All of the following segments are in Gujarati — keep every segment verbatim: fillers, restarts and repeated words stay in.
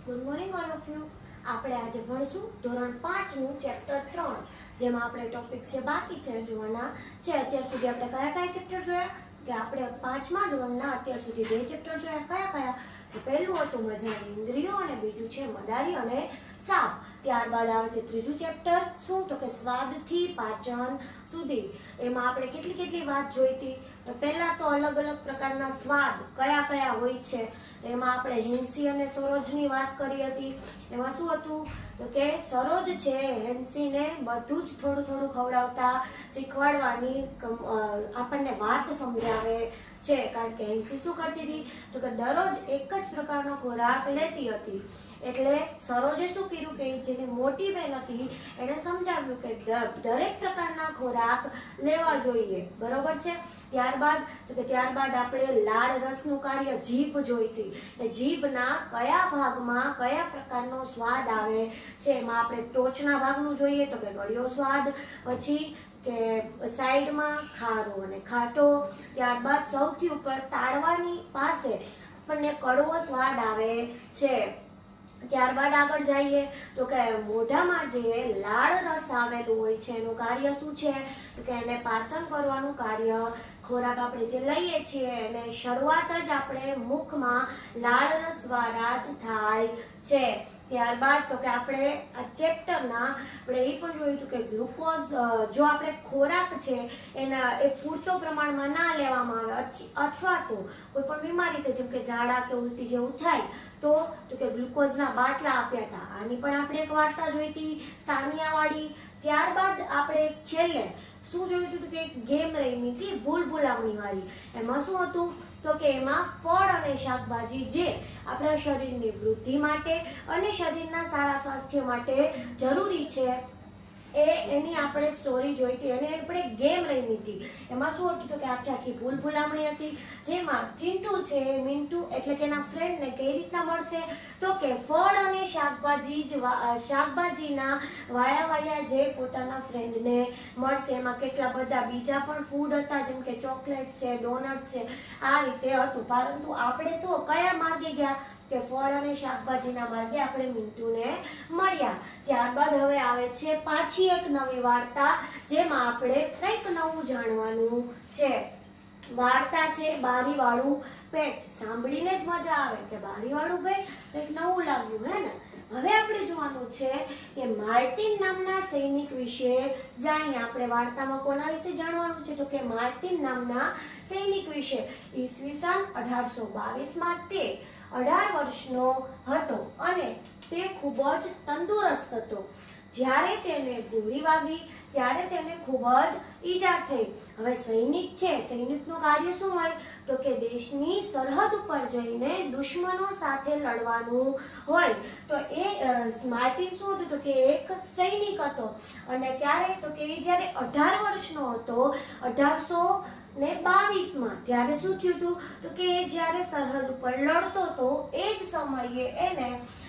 Good morning all of you. આપણે આજે ભણશું ધોરણ પાંચ નું ચેપ્ટર ત્રણ, જેમાં આપણે ટોપિક છે બાકી છે જોવાના છે. અત્યાર સુધી આપણે કયા કયા ચેપ્ટર જોયા કે આપણે પાંચમા ધોરણના અત્યાર સુધી બે ચેપ્ટર જોયા. કયા કયા? તો પહેલું હતું મજાની ઇન્દ્રિયો અને બીજું છે મદારી અને સાપ. ત્યારબાદ આવે છે ત્રીજું ચેપ્ટર, શું તો કે સ્વાદથી પાચન સુધી. એમાં આપણે કેટલી કેટલી વાત જોઈ હતી. તો પહેલા તો અલગ અલગ પ્રકારના સ્વાદ કયા કયા હોય છે, તો એમાં આપણે હેન્સી અને સરોજની વાત કરી હતી. એમાં શું હતું તો કે સરોજ છે હેન્સીને બધું જ થોડું થોડું ખવડાવતા શીખવાડવાની આપણને વાત સમજાવે છે. કારણ કે હેન્સી શું કરતી હતી તો કે દરરોજ એક જ પ્રકારનો ખોરાક લેતી હતી. એટલે સરોજે શું કર્યું કે જેની મોટી બહેન હતી એને સમજાવ્યું કે દરેક પ્રકારના ખોરાક લેવા જોઈએ, બરોબર છે. ત્યારબાદ તો કે ત્યારબાદ આપણે લાળ રસનું કાર્ય જીભ જોઈતી. કે જીભના કયા ભાગમાં કયા પ્રકારનો સ્વાદ આવે છે. એમાં આપણે ટોચના ભાગનું જોઈએ તો કે ગળ્યો સ્વાદ, પછી કે સાઈડમાં ખારો અને ખાટો, ત્યારબાદ સૌથી ઉપર તાળવાની પાસે આપણને કડવો સ્વાદ આવે છે. ત્યારબાદ આગળ જઈએ તો કે મોઢામાં જે લાળ રસ આવેલું હોય છે એનું કાર્ય શું છે તો કે એને પાચન કરવાનું કાર્ય. ખોરાક આપણે જે લઈએ છીએ એને શરૂઆત જ આપણે મુખમાં લાળ રસ દ્વારા જ થાય છે. ત્યારબાદ તો કે આપણે આ ચેપ્ટરના આપણે એ પણ જોયું હતું કે ગ્લુકોઝ જો આપણે ખોરાક છે એના એ પૂરતો પ્રમાણમાં ના લેવામાં આવે અથવા તો કોઈ પણ બીમારી કે જેમ કે ઝાડા કે ઉલટી જેવું થાય તો તો કે ગ્લુકોઝના બાટલા આપ્યા હતા. આની પણ આપણે એક વાર્તા જોઈ હતી સાનિયાવાળી. ત્યારબાદ આપણે છેલ્લે શું જોયું હતું કે એક ગેમ રમી હતી ભૂલ ભૂલામણી વાળી. એમાં શું હતું તો કે એમાં ફળ અને શાકભાજી જે આપણા શરીરની વૃદ્ધિ માટે અને શરીરના સારા સ્વાસ્થ્ય માટે જરૂરી છે એ એની આપણે સ્ટોરી જોઈ હતી અને આપણે ગેમ રમી હતી. એમાં શું હતું તો કે આખી આખી ભૂલ ભૂલામણી હતી, જેમાં ચિંટુ છે મિન્ટુ એટલે કે એના ફ્રેન્ડને કઈ રીતના મળશે તો કે ફળ અને શાકભાજી જ શાકભાજીના વાયા વાયા જે પોતાના ફ્રેન્ડને મળશે. એમાં કેટલા બધા બીજા પણ ફૂડ હતા જેમ કે ચોકલેટ્સ છે, ડોનટ્સ છે, આ રીતે હતું. પરંતુ આપણે શું કયા માર્ગે ગયા કે ફળ અને શાકભાજીના માર્ગે આપણે મિન્ટુને મળ્યા. ત્યારબાદ હવે આવે છે પાછી એક નવી વાર્તા, જેમાં આપણે કંઈક નવું જાણવાનું છે. વાર્તા છે બારીવાળું પેટ. સાંભળીને જ મજા આવે કે બારીવાળું પેટ કંઈક નવું લાગ્યું હે ને. હવે આપણે જોવાનું છે કે માર્ટિન નામના સૈનિક વિશે જાણીએ. આપણે વાર્તામાં કોના વિશે જાણવાનું છે તો કે માર્ટિન નામના સૈનિક વિશે. ઈસવીસન અઢારસો બાવીસ માં તે અઢાર વર્ષનો હતો અને તે ખૂબ જ તંદુરસ્ત હતો. જ્યારે તેને ગોળી વાગી ત્યારે તેને ખૂબ જ ઈજા થઈ. હવે સૈનિક છે, સૈનિકનું કાર્ય શું હોય તો કે દેશની સરહદ ઉપર જઈને દુશ્મનો સાથે લડવાનું હોય. તો એ માર્ટિન શું હતું તો કે એક સૈનિક હતો અને ક્યારે તો કે એ જ્યારે અઢાર વર્ષનો હતો અઢારસો ને બાવીસ માં ત્યારે શું થયું હતું તો કે એ જ્યારે સરહદ ઉપર લડતો હતો એ જ સમયે એને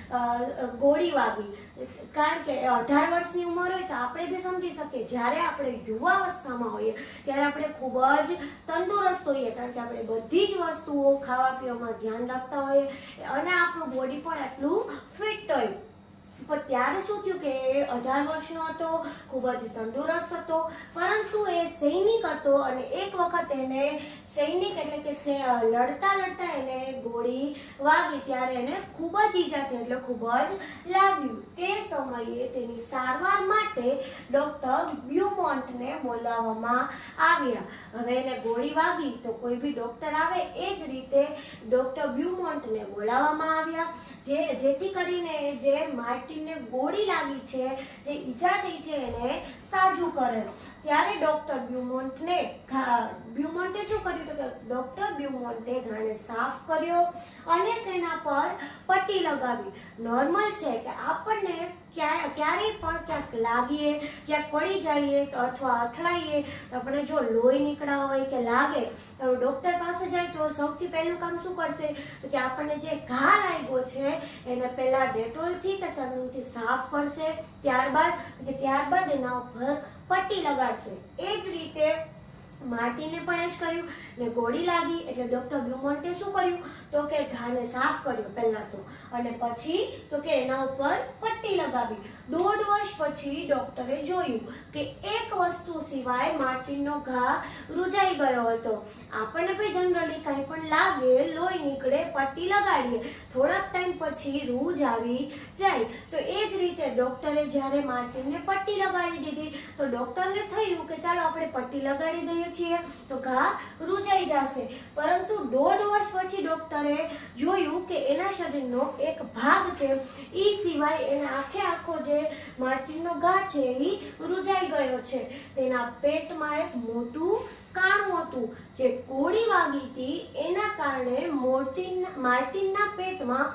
ગોળી વાગી. કારણ કે અઢાર વર્ષની ઉંમર હોય તો આપણે બી સમજી શકીએ જ્યારે આપણે યુવાવસ્થામાં હોઈએ ત્યારે આપણે ખૂબ જ તંદુરસ્ત હોઈએ, કારણ કે આપણે બધી જ વસ્તુઓ ખાવા પીવામાં ધ્યાન રાખતા હોઈએ અને આપણું બોડી પણ એટલું ફિટ હોય. પણ ત્યારે શું થયું કે અઢાર વર્ષનો હતો, ખૂબ જ તંદુરસ્ત હતો, પરંતુ એ સૈનિક હતો અને એક વખત એને સૈનિક એટલે કે લડતા લડતા એને ગોળી વાગી ત્યારે એને ખૂબ જ ઈજા થઈ એટલે ખૂબ જ લાગ્યું. તે સમયે તેની સારવાર માટે ડોક્ટર બ્યુમોન્ટને બોલાવવામાં આવ્યા. હવે એને ગોળી વાગી તો કોઈ બી ડોક્ટર આવે એ જ રીતે ડોક્ટર બ્યુમોન્ટને બોલાવવામાં આવ્યા, જે જેથી કરીને જે માર્ટિનને ગોળી લાગી છે, જે ઈજા થઈ છે એને સાજું કરે. ત્યારે ડોક્ટર બ્યુમોન્ટને બ્યુમોન્ટે શું કર્યું તો કે ડોક્ટર બ્યુમોન્ટે ઘાને સાફ કર્યો અને તેના પર પટ્ટી લગાવી. નોર્મલ છે કે આપણને ક્યાંય ક્યારેય પણ ક્યાંક લાગીએ, ક્યાંક પડી જઈએ તો અથવા અથડાઈએ તો આપણે જો લોહી નીકળ્યા હોય કે લાગે તો ડોક્ટર પાસે જાય તો સૌથી પહેલું કામ શું કરશે તો કે આપણને જે ઘા લાગ્યો છે એને પહેલા ડેટોલથી કે સાબુનથી સાફ કરશે, ત્યારબાદ કે ત્યારબાદ એના ઉપર પટ્ટી લગાડશે. એ જ રીતે માર્ટિને પણ એ જ કર્યું ને ગોળી લાગી એટલે ડોક્ટર બ્યુમોન્ટે શું કર્યું તો કે ઘાને સાફ કર્યો પહેલા તો, અને પછી તો કે એના ઉપર પટ્ટી લગાવી. દોઢ વર્ષ પછી ડોક્ટરે જોયું કે એક વસ્તુ સિવાય માર્ટિનનો ઘા રૂજાઈ ગયો હતો. આપણને પણ જનરલી કંઈ પણ લાગે, લોહી નીકળે, પટ્ટી લગાડીએ, થોડાક ટાઈમ પછી રૂજ આવી જાય. તો એ જ રીતે ડોક્ટરે જ્યારે માર્ટિનને પટ્ટી લગાડી દીધી તો ડોક્ટરને થયું કે ચાલો આપણે પટ્ટી લગાડી દઈએ છીએ તો ઘા રૂજાઈ જશે. પરંતુ દોઢ વર્ષ પછી ડોક્ટરે જોયું કે એના શરીરનો એક ભાગ છે એ સિવાય એના આખે આખો જે માર્ટિનનો ઘા છે એ રૂજાઈ ગયો છે. તેના પેટમાં એક મોટું કાણું હતું. જે ગોળી વાગી હતી એના કારણે મોર્ટિન માર્ટિનના પેટમાં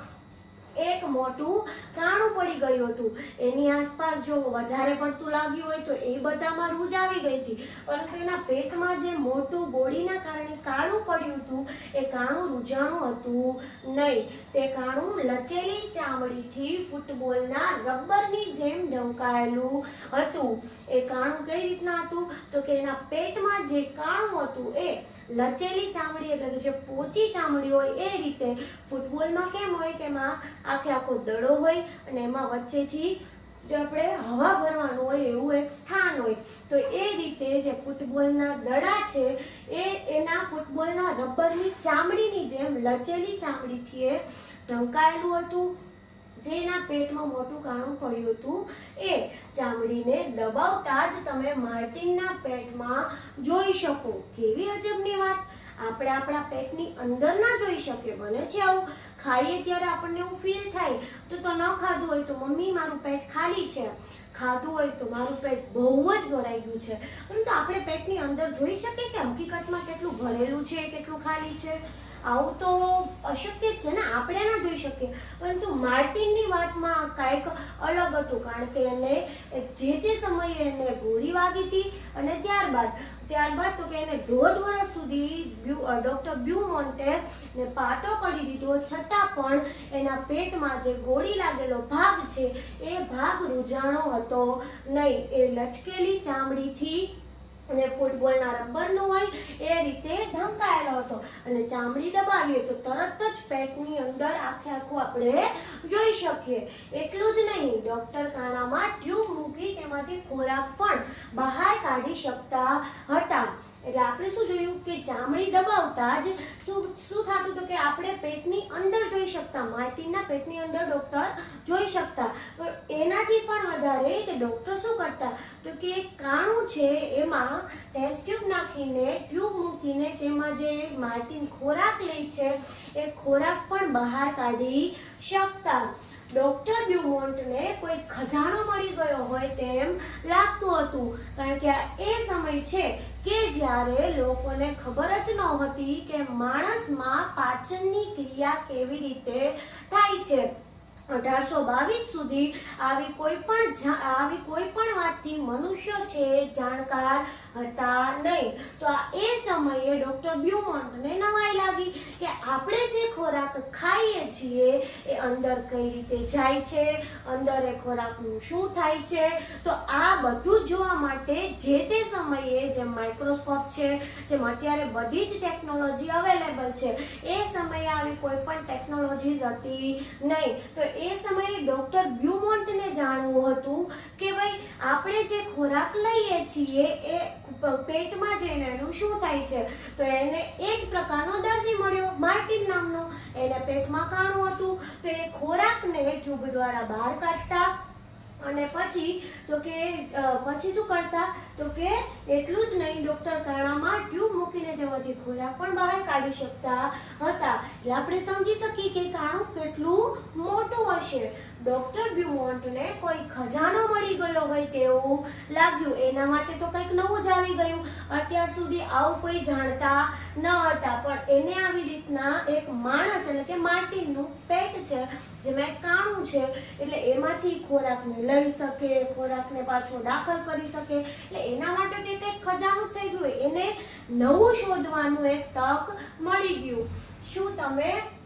એક મોટું કાણું પડી ગયું હતું. એની આસપાસ જો વધારે પડતું લાગ્યું હોય તો એ બધામાં રૂજ આવી ગઈ હતી, પરંતુ એના પેટમાં જે મોટું ગોળીના કારણે કાણું પડ્યું હતું એ કાણું રૂજાણું હતું નહીં. તે કાણું લચેલી ચામડીથી ફૂટબોલના રબરની જેમ ઢંકાયેલું હતું. એ કાણું કઈ રીતના હતું તો કે એના પેટમાં જે કાણું હતું એ લચેલી ચામડી એટલે કે જે પોચી ચામડી હોય એ રીતે ફૂટબોલમાં કેમ હોય કે એમાં આખે આખો દડો હોય અને એમાં વચ્ચેથી જે આપણે હવા ભરવાનું હોય એવું એક સ્થાન હોય. તો એ રીતે જે ફૂટબોલના દડા છે એ એના ફૂટબોલના રબરની ચામડીની જેમ લચેલી ચામડીથી એ ઢંકાયેલું હતું. જેના પેટમાં મોટું કાણું પડ્યું હતું એ ચામડીને દબાવતા જ તમે માર્ટિનના પેટમાં જોઈ શકો. કેવી અજબની વાત! આપણે આપણા પેટની અંદર ના જોઈ શકીએ. બને છે આવું, ખાઈએ ત્યારે આપણને એવું ફીલ થાય તો તો ન ખાધું હોય તો મમ્મી મારું પેટ ખાલી છે, ખાધું હોય તો મારું પેટ બહુ જ ભરાઈ ગયું છે. પરંતુ આપણે પેટની અંદર જોઈ શકીએ કે હકીકતમાં કેટલું ભરેલું છે, કેટલું ખાલી છે? આવું તો અશક્ય જ છે ને, આપણે ના જોઈ શકીએ. પરંતુ માર્ટિનની વાતમાં કાંઈક અલગ હતું, કારણ કે એને જે તે સમયે એને ગોળી વાગી હતી અને ત્યારબાદ ત્યારબાદ તો કે એને દોઢ વર્ષ સુધી ડોક્ટર બ્યુમોન્ટે ને પાટો કરી દીધો, છતાં પણ એના પેટમાં જે ગોળી લાગેલો ભાગ છે એ ભાગ રૂજાણો હતો નહીં. એ લચકેલી ચામડીથી અને ફૂટબોલના રબરનો હોય એ રીતે ઢંકાયેલો હતો. અને ચામડી દબાવીએ તો તરત જ પેટની અંદર આખે આખું આપણે જોઈ શકીએ. એટલું જ નહીં, ડોક્ટર કાણામાં ટ્યુબ મૂકી તેમાંથી ખોરાક પણ બહાર કાઢી શકતા હતા. એટલે આપણે શું જોયું કે ચામડી દબાવતા જ શું શું થતું હતું કે આપણે પેટની અંદર જોઈ શકતા, માર્ટિનના પેટની અંદર ડોક્ટર જોઈ શકતા. પણ એનાથી પણ વધારે કે ડોક્ટર શું કરતા તો કે કાણું છે એમાં ટેસ્ટ ટ્યુબ નાખીને ટ્યુબ મૂકીને તેમાં જે માર્ટિન ખોરાક લે છે એ ખોરાક પણ બહાર કાઢી શકતા. ડોક્ટર બ્યુમોન્ટને કોઈ ખજાનો મળી ગયો હોય તેમ લાગતું હતું, કારણ કે આ એ સમય છે કે જ્યારે લોકોને ખબર જ નહોતી કે માણસમાં પાચનની ક્રિયા કેવી રીતે થાય છે. અઢારસો બાવીસ સુધી આવી કોઈ પણ આવી કોઈ પણ વાતથી મનુષ્યો છે જાણકાર હતા નહીં. તો આ એ સમયે ડોક્ટર બ્યુમોન્ટને નવાઈ લાગી કે આપણે જે ખોરાક ખાઈએ છીએ એ અંદર કઈ રીતે જાય છે, અંદર એ ખોરાકનું શું થાય છે. તો આ બધું જોવા માટે જે તે સમયે જેમ માઇક્રોસ્કોપ છે, જેમ અત્યારે બધી જ ટેકનોલોજી અવેલેબલ છે, એ સમયે આવી કોઈ પણ ટેકનોલોજી હતી નહીં. તો એ સમયે ડોક્ટર બ્યુમોન્ટને જાણવું હતું કે ભાઈ આપણે જે ખોરાક લઈએ છીએ એ પેટમાં જઈને એનું શું થાય છે. તો એને એ જ પ્રકારનો દર્દી મળ્યો માર્ટિન નામનો. એને પેટમાં કાણું હતું તો એ ખોરાકને ટ્યુબ દ્વારા બહાર કાઢતા અને પછી તો કે પછી શું કરતા તો કે એટલું જ નહીં, ડોક્ટર કાણામાં ટ્યુબ મૂકીને તેમાંથી ખોરાક પણ બહાર કાઢી શકતા હતા. એટલે આપણે સમજી શકીએ કે કાણું કેટલું મોટું હશે. ડોક્ટર બ્યુમોન્ટને કોઈ ખજાનો મળી ગયો હોય તેવું લાગ્યું. એના માટે તો કંઈક નવું જ આવી ગયું. અત્યાર સુધી આવું કોઈ જાણતા ન હતા, પણ એને આવી રીતના એક માણસ એટલે કે માર્ટિનનું પેટ છે જેમાં એક કાણું છે એટલે એમાંથી ખોરાકને લઈ શકે, ખોરાકને પાછો દાખલ કરી શકે. એટલે એના માટે તે કંઈક ખજાનું થઈ ગયું, એને નવું શોધવાનું એક તક મળી ગયું. શું તમે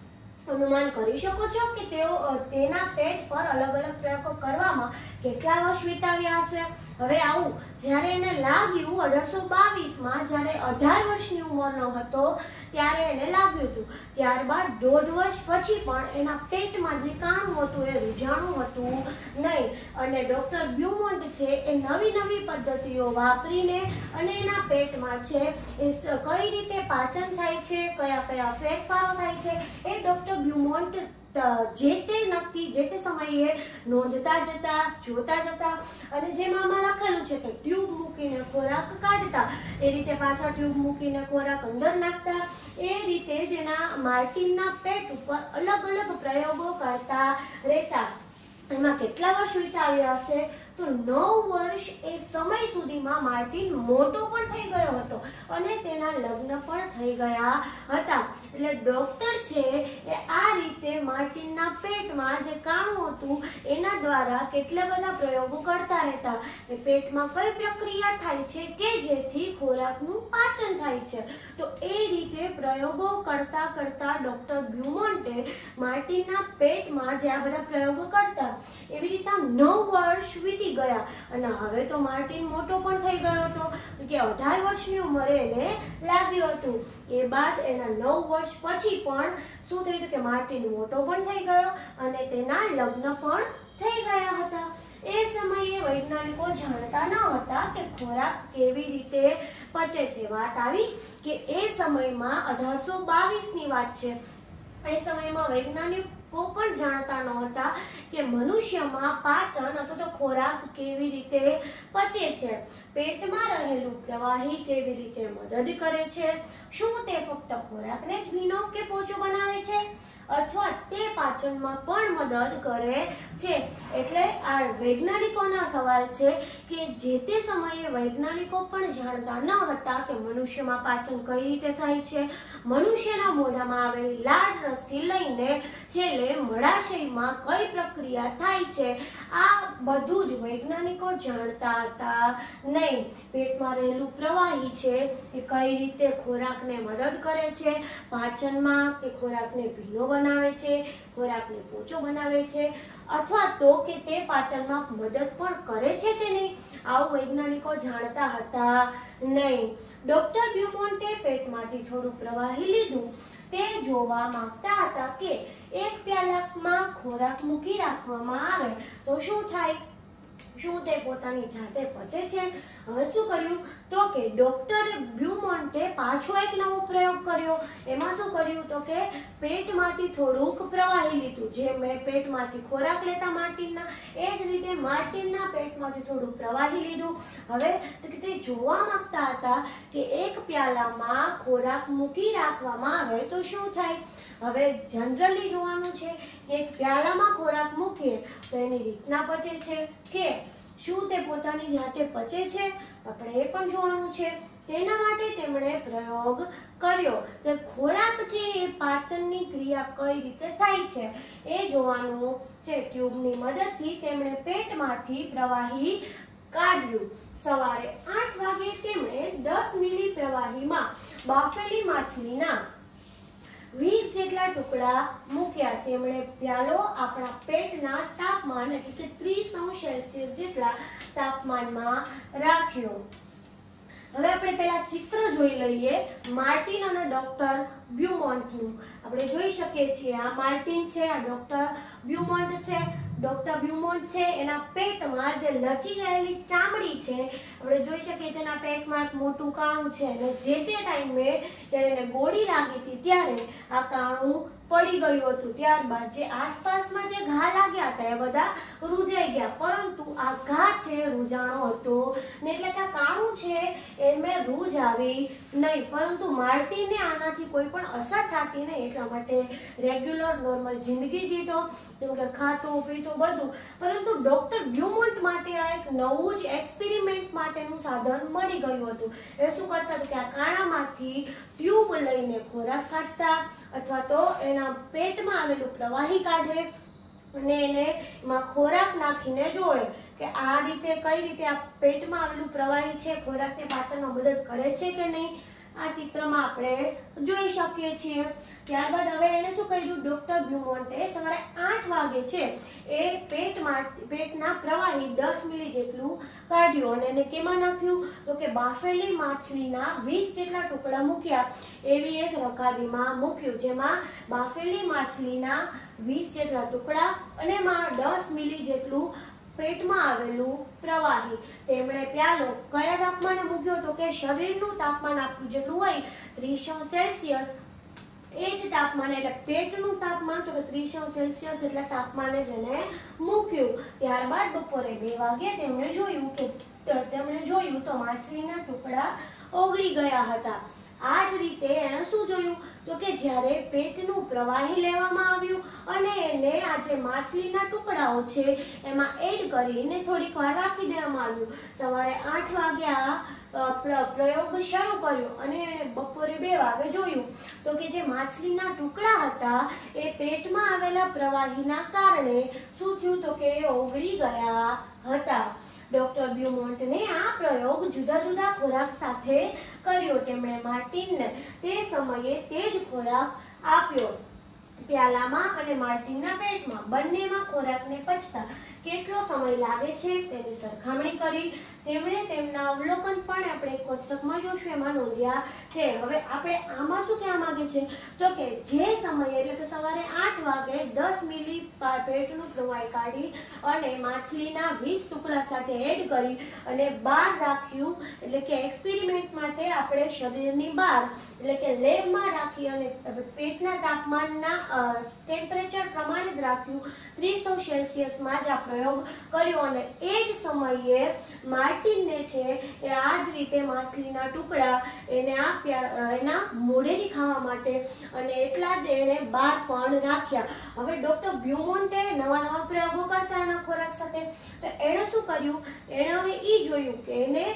અનુમાન કરી શકો છો કે તેઓ તેના પેટ પર અલગ અલગ પ્રયોગો કરવામાં કેટલા વર્ષ વિતાવ્યા હશે? હવે આવું જ્યારે એને લાગ્યું અઢારસો બાવીસ માં જ્યારે અઢાર વર્ષની ઉંમરનો હતો ત્યારે એને લાગ્યું હતું. ત્યારબાદ દોઢ વર્ષ પછી પણ એના પેટમાં જે કાણું હતું એ રૂઝાણું હતું નહીં, અને ડોક્ટર બ્યુમોન્ટ છે એ નવી નવી પદ્ધતિઓ વાપરીને અને એના પેટમાં છે એ કઈ રીતે પાચન થાય છે, કયા કયા ફેરફારો થાય છે એ ડોક્ટર બ્યુમોન્ટ જે તે નક્કી જે તે સમયે નોંધતા જતા જોતા જતા, અને જેમાં આમાં લખેલું છે કે ટ્યુબ મૂકીને ખોરાક કાઢતા, એ રીતે પાછા ટ્યુબ મૂકીને ખોરાક અંદર નાખતા, એ રીતે જેના માર્ટિનના પેટ ઉપર અલગ અલગ પ્રયોગો કરતા રહેતા. એમાં કેટલા વર્ષ વિતાવ્યા હશે? તો નવ વર્ષ. એ સમય સુધીમાં માર્ટિન મોટો પણ થઈ ગયો હતો અને તેના લગ્ન પણ થઈ ગયા હતા. એટલે ડોક્ટર છે એ આ રીતે માર્ટિનના પેટમાં જે કાણું હતું એના દ્વારા કેટલા બધા પ્રયોગો કરતા રહેતા કે પેટમાં કઈ પ્રક્રિયા થાય છે કે જેથી ખોરાકનું પાચન થાય છે. તો એ રીતે પ્રયોગો કરતા કરતા ડોક્ટર બ્યુમોન્ટે માર્ટિનના પેટમાં જે આ બધા પ્રયોગો કરતા એવી રીતે નવ વર્ષ વીતી ગયા. અને હવે તો માર્ટિન મોટો પણ થઈ ગયો હતો કે અઢાર વર્ષની ઉંમરે એને લાગ્યું હતું. એ બાદ એના નવ વર્ષ પછી પણ શું થયું કે માર્ટિન મોટો પણ થઈ ગયો અને તેના લગ્ન પણ થઈ ગયા હતા. એ સમયે વૈજ્ઞાનિકો જાણતા ન હતા કે ખોરાક કેવી રીતે પચે છે. વાત આવી કે એ સમયમાં અઢારસો બાવીસ ની વાત છે. એ સમયમાં વૈજ્ઞાનિકો પણ જાણતા નહોતા કે મનુષ્યમાં પાચન અથવા તો ખોરાક કેવી રીતે પચે છે, પેટમાં રહેલું પ્રવાહી કેવી રીતે મદદ કરે છે, શું તે ફક્ત ખોરાકને જ ભીનો કે પોચો બનાવે છે અથવા તે પાચનમાં પણ મદદ કરે છે. એટલે આ વૈજ્ઞાનિકોના સવાલ છે કે જે તે સમયે વૈજ્ઞાનિકો પણ જાણતા ન હતા કે મનુષ્યમાં પાચન કઈ રીતે થાય છે, મનુષ્યના મોઢામાં આવેલી લાળ રસથી લઈને છેલ્લે મળાશયમાં કઈ પ્રક્રિયા થાય છે, આ બધું જ વૈજ્ઞાનિકો જાણતા હતા નહીં. પેટમાં રહેલું પ્રવાહી છે એ કઈ રીતે ખોરાકને મદદ કરે છે પાચનમાં, કે ખોરાકને ભીનો બનાવે છે, ખોરાકને પોચો બનાવે છે, અથવા તો કે તે પાચનમાં મદદ પણ કરે છે કે નહીં, આવું વૈજ્ઞાનિકો જાણતા હતા નહીં. ડોક્ટર બ્યુમોન્ટે પેટમાંથી થોડું પ્રવાહી લીધું. તે જોવા માંગતા હતા કે એક પ્યાલામાં ખોરાક મૂકી રાખવામાં આવે તો શું થાય, શું તે પોતાની જાતે પચે છે. હવે શું કર્યું તો કે ડોક્ટર બ્યુમોન્ટે પાછો એક નવો પ્રયોગ કર્યો. એમાં શું કર્યું તો કે પેટમાંથી થોડુંક પ્રવાહી લીધું. જે મેં પેટમાંથી ખોરાક લેતા માર્ટિનના, એ જ રીતે માર્ટિનના પેટમાંથી થોડું પ્રવાહી લીધું. હવે તો કે તે જોવા માંગતા હતા કે એક પ્યાલામાં ખોરાક મૂકી રાખવામાં આવે તો શું થાય. હવે જનરલી જોવાનું છે કે એક પ્યાલામાં ખોરાક મૂકીએ તો એની રીતના પચે છે કે શું તે પોતાની જાતે પચે છે, આપણે એ પણ જોવાનું છે. તેના માટે તેમણે પ્રયોગ કર્યો કે ખોરાક છે એ પાચનની ક્રિયા કઈ રીતે થાય છે એ જોવાનું છે. ટ્યુબની મદદથી તેમણે પેટમાંથી પ્રવાહી કાઢ્યું. સવારે આઠ વાગે તેમણે દસ મિલી પ્રવાહીમાં બાફેલી માછલીના વીસ જેટલા ટુકડા મૂક્યા. તેમણે પ્યાલો આપણા પેટના તાપમાન એટલે કે ત્રીસ અંશ સેલ્સિયસ જેટલા તાપમાનમાં રાખ્યો. હવે આપણે પહેલા ચિત્ર જોઈ લઈએ માર્ટિન અને ડોક્ટર બ્યુમોન્ટનું. આપણે જોઈ શકીએ છીએ આ માર્ટિન છે, આ ડોક્ટર બ્યુમોન્ટ છે. ડોક્ટર બ્યુમોન્ટ છે એના પેટમાં જે લચી ગયેલી ચામડી છે આપણે જોઈ શકીએ છીએ. એના પેટમાં એક મોટું કાણું છે અને જે તે ટાઈમે જ્યારે એને ગોળી લાગી હતી ત્યારે આ કાણું પડી ગયું હતું. ત્યારબાદ જે આસપાસમાં જે ઘા લાગ્યા હતા એ બધા રૂજાઈ ગયા, પરંતુ આ ઘા છે રૂજાણો હતો ને એટલે કે આ કાણું છે એમાં રૂજ આવી નહીં. પરંતુ માર્ટિનને આનાથી કોઈ પણ અસર થતી નહીં, એટલા માટે રેગ્યુલર નોર્મલ જિંદગી જીતો, જેમ કે ખાતો પીતો બધું. પરંતુ ડોક્ટર બ્યુમોન્ટ માટે આ એક નવું જ એક્સપેરિમેન્ટ માટેનું સાધન મળી ગયું હતું. એ શું કરતા હતા કે આ કાણામાંથી ટ્યુબ લઈને ખોરાક કાઢતા અથવા તો એના પેટમાં આવેલું પ્રવાહી કાઢે અને એને એમાં ખોરાક નાખીને જોડે કે આ રીતે કઈ રીતે આ પેટમાં આવેલું પ્રવાહી છે ખોરાકને પાચનમાં મદદ કરે છે કે નહીં. આ ચિત્રમાં આપણે જોઈ શકીએ છીએ। ત્યારબાદ હવે એને શું કહ્યું, ડોક્ટર બ્લુમોન્ટે સવારે આઠ વાગે છે એ પેટમાં પેટના પ્રવાહી દસ મિલી જેટલું કાઢ્યું અને એને કેમાં નાખ્યું, તો કે બાફેલી માછલીના વીસ જેટલા ટુકડા મૂક્યા એવી એક રકાબીમાં મૂક્યું, જેમાં બાફેલી માછલીના વીસ જેટલા ટુકડા અને એમાં દસ મિલી જેટલું પેટમાં આવેલું પ્રવાહી। તેમણે પ્યાલો કયા તાપમાને મૂક્યો, તો કે શરીરનું તાપમાન આપણું જેટલું હોય ત્રીસ સેલ્સિયસ એ જ તાપમાને, એટલે પેટનું તાપમાન તો કે ત્રીસ સેલ્સિયસ એટલે તાપમાને જ એને મૂક્યું। ત્યારબાદ બપોરે બે વાગે તેમણે જોયું કે તેમણે જોયું તો માછલીના ટુકડા ઓગળી ગયા હતા। આ જ રીતે એણે શું જોયું, તો કે જ્યારે પેટનું પ્રવાહી લેવામાં આવ્યું અને એને આ જે માછલીના ટુકડાઓ છે એમાં એડ કરીને થોડીક વાર રાખી દેવામાં આવ્યું। સવારે આઠ વાગે આ પ્રયોગ શરૂ કર્યો અને એણે બપોરે બે વાગે જોયું તો કે જે માછલીના ટુકડા હતા એ પેટમાં આવેલા પ્રવાહીના કારણે શું થયું, તો કે એ ઓગળી ગયા હતા। ડોક્ટર બ્લુમોન્ટને આ પ્રયોગ જુદા જુદા ખોરાક સાથે કર્યો। તેમણે માર્ટિનને તે સમયે તે જ ખોરાક આપ્યો। પ્યાલામાં અને માર્ટિનના પેટમાં બંનેમાં ખોરાકને પચતા કેટલો સમય લાગે છે તેની સરખામણી કરી। તેમણે તેમના અવલોકન પણ આપણે કોષ્ટકમાં જોશું એમાં નોંધ્યા છે। હવે આપણે આમાં શું કહેવા માંગે છે, તો કે જે સમયે એટલે કે સવારે આઠ વાગે દસ મિલી પેટનું પ્રવાહી કાઢી અને માછલીના વીસ ટુકડા સાથે એડ કરી અને બહાર રાખ્યું, એટલે કે એક્સપેરિમેન્ટ માટે આપણે શરીરની બહાર એટલે કે લેબમાં રાખી અને પેટના તાપમાનના ટેમ્પરેચર પ્રમાણે જ રાખ્યું, ત્રીસ સેલ્સિયસમાં જ આ પ્રયોગ કર્યો અને એ જ સમયે માર્ટિનને છે એ આ જ રીતે માછલીના ટુકડા એને આપ્યા એના મોઢેથી ખાવા માટે અને એટલા જ એને બહાર પણ રાખ્યા। હવે ડોક્ટર બ્લુમોન્ટે નવા નવા પ્રયોગો કરતા એના ખોરાક સાથે, તો એણે શું કર્યું, એણે હવે એ જોયું કે એને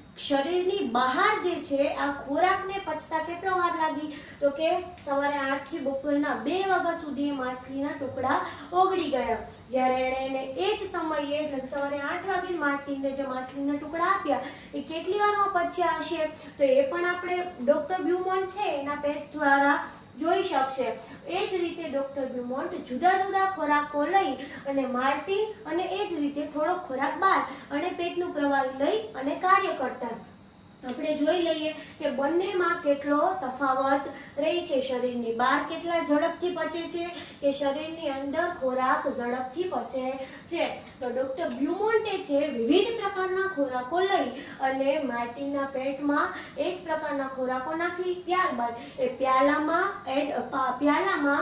શરીરની બહાર જે છે આ ખોરાકને પચતા કેટલો વાર લાગી, તો કે સવારે આઠ થી બપોરના બે વાગ્યા સુધી માછલીના ટુકડા ઓગળી ગયા। જ્યારે એણે એને એ જ સમયે એટલે સવારે આઠ વાગે માર્ટિનને જે માછલીના ટુકડા આપ્યા એ કેટલી વારમાં પચ્યા હશે, તો એ પણ આપણે ડોક્ટર બ્લુમોન્ટ છે એના પેટ દ્વારા જોઈ શકશે। એ જ રીતે ડોક્ટર બ્લુમોન્ટ જુદા જુદા ખોરાકો લઈ અને માર્ટિન અને એ જ રીતે થોડો ખોરાક બહાર અને પેટનું પ્રવાહી લઈ અને કાર્ય કરતા। આપણે જોઈ લઈએ કે બંનેમાં કેટલો તફાવત રહે છે। શરીરની બહાર કેટલા ઝડપથી પચે છે કે શરીરની અંદર ખોરાક ઝડપથી પચે છે। તો ડોક્ટર બ્લુમોન્ટે છે વિવિધ પ્રકારના ખોરાકો લઈ અને માર્ટિનના પેટમાં એ જ પ્રકારના ખોરાકો નાખી, ત્યારબાદ એ પ્યાલામાં એડ પ્યાલામાં